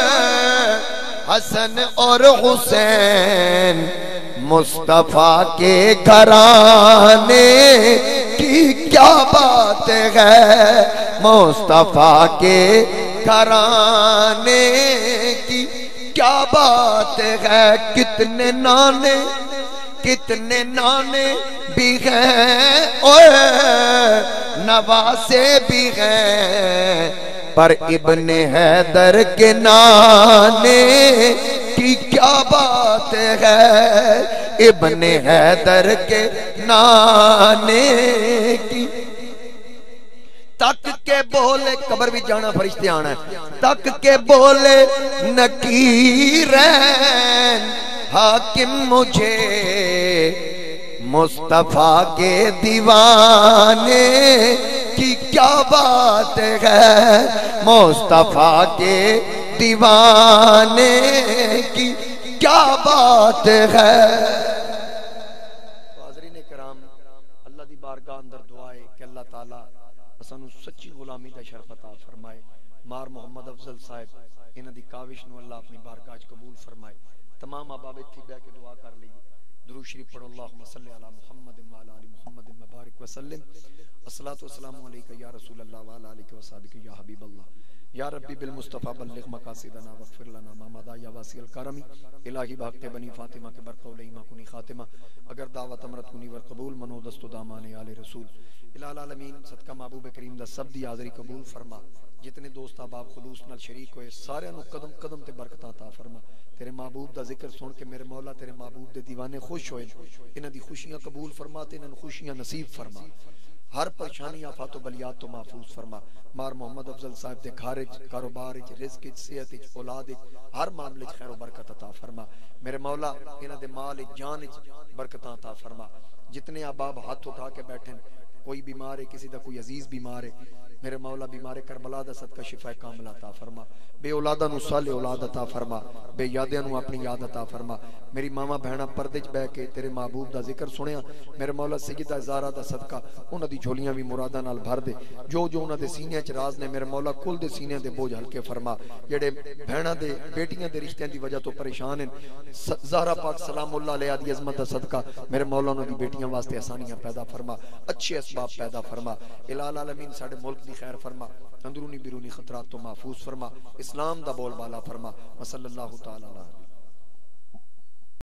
[SPEAKER 1] حسن اور حسین مصطفیٰ کے گھرانے کی کیا بات ہے، مصطفیٰ کے گھرانے کی کیا بات ہے، کتنے نانے کتنے نانے بھی ہیں اور نواسے بھی ہیں، پر ابن حیدر کے نانے کی کیا بات ہے، ابن حیدر کے نانے کی تک کے بولے، قبر بھی جانا فرشتے آنا ہے، تک کے بولے نکیرین حاکم مجھے مصطفیٰ کے دیوانے کی کیا بات ہے، مصطفیٰ کے دیوانے کی کیا بات ہے۔ حاضرین کرام، اللہ دی بارگاہ اندر دعائے کہ اللہ تعالیٰ اسانو سچی غلامی دا شرف عطا فرمائے، مار محمد افضل صاحب انہاں دی کاوش نو اللہ اپنی بارگاہ وچ قبول فرمائے۔ تمام احباب اتھی بیٹھ کے دعا کر لئیے، درود شریف پڑھو، اللہم صلی علی محمد وعلی آل محمد مبارک وسلم، الصلاۃ والسلام علیکہ یا رسول اللہ وعلی آلہ وصحبہ یا حبیب اللہ۔ یا ربی بالمصطفیٰ بلغ مقاصدنا واغفر لنا ما مضى یا واسع الکرم الہی باقت بنی فاطمہ کے برقول ایما کنی خاتمہ اگر دعوت امرت کنی ور قبول منو دست و دامان آل رسول الہ العالمین صدقہ محبوب کریم دا سب دی حاضری قبول فرما جتنے دوست احباب خلوص نال شریک ہوئے سارے نو قدم قدم تے برکتاں عطا فرما تیرے محبوب دا ذکر سن کے میرے مولا تیرے محبوب دے دیوانے خوش ہوئے انہاں دی خوشیاں قبول فرما تے انہاں خوشیاں نصیب فرما ہر پریشانی آفات و بلیات تو محفوظ فرما مار محمد افضل صاحب دے گھارج کاروبار وچ رزق وچ صحت وچ اولاد وچ ہر معاملے وچ خیر و برکت عطا فرما میرے مولا انہاں دے مال وچ جان وچ برکتاں عطا فرما جتنے احباب ہاتھ اٹھا کے بیٹھے کوئی بیمار ہے کسی دا کوئی عزیز بیمار ہے میرے مولا بیمار کربلا دا صدقہ شفا کاملہ عطا فرما بے اولادہ نو صالح اولاد عطا فرما بے یادیاں نو اپنی یاد عطا فرما میری ماما بہنا پردے چ بیٹھ کے تیرے محبوب دا ذکر سنیا میرے مولا سیدہ زہرا دا صدقہ انہاں دی جھولیاں بھی مراداں نال بھر دے جو جو انہاں دے سینے چ راز نے میرے مولا کل دے سینے دے بوجھ ہلکے فرما جڑے بہنا دے بیٹیاں دے رشتیاں دی وجہ تو پریشان ہیں زہرا پاک سلام اللہ علیہا دی عظمت دا صدقہ میرے مولا انہاں دی بیٹیاں واسطے آسانیاں پیدا فرما اچھے اسباب پیدا فرما الہ العالمین ساڈے ملک دی خیر فرما اندرونی بیرونی خطرات تو محفوظ فرما اسلام دا بول بالا فرما وصلی اللہ تعالی علیہ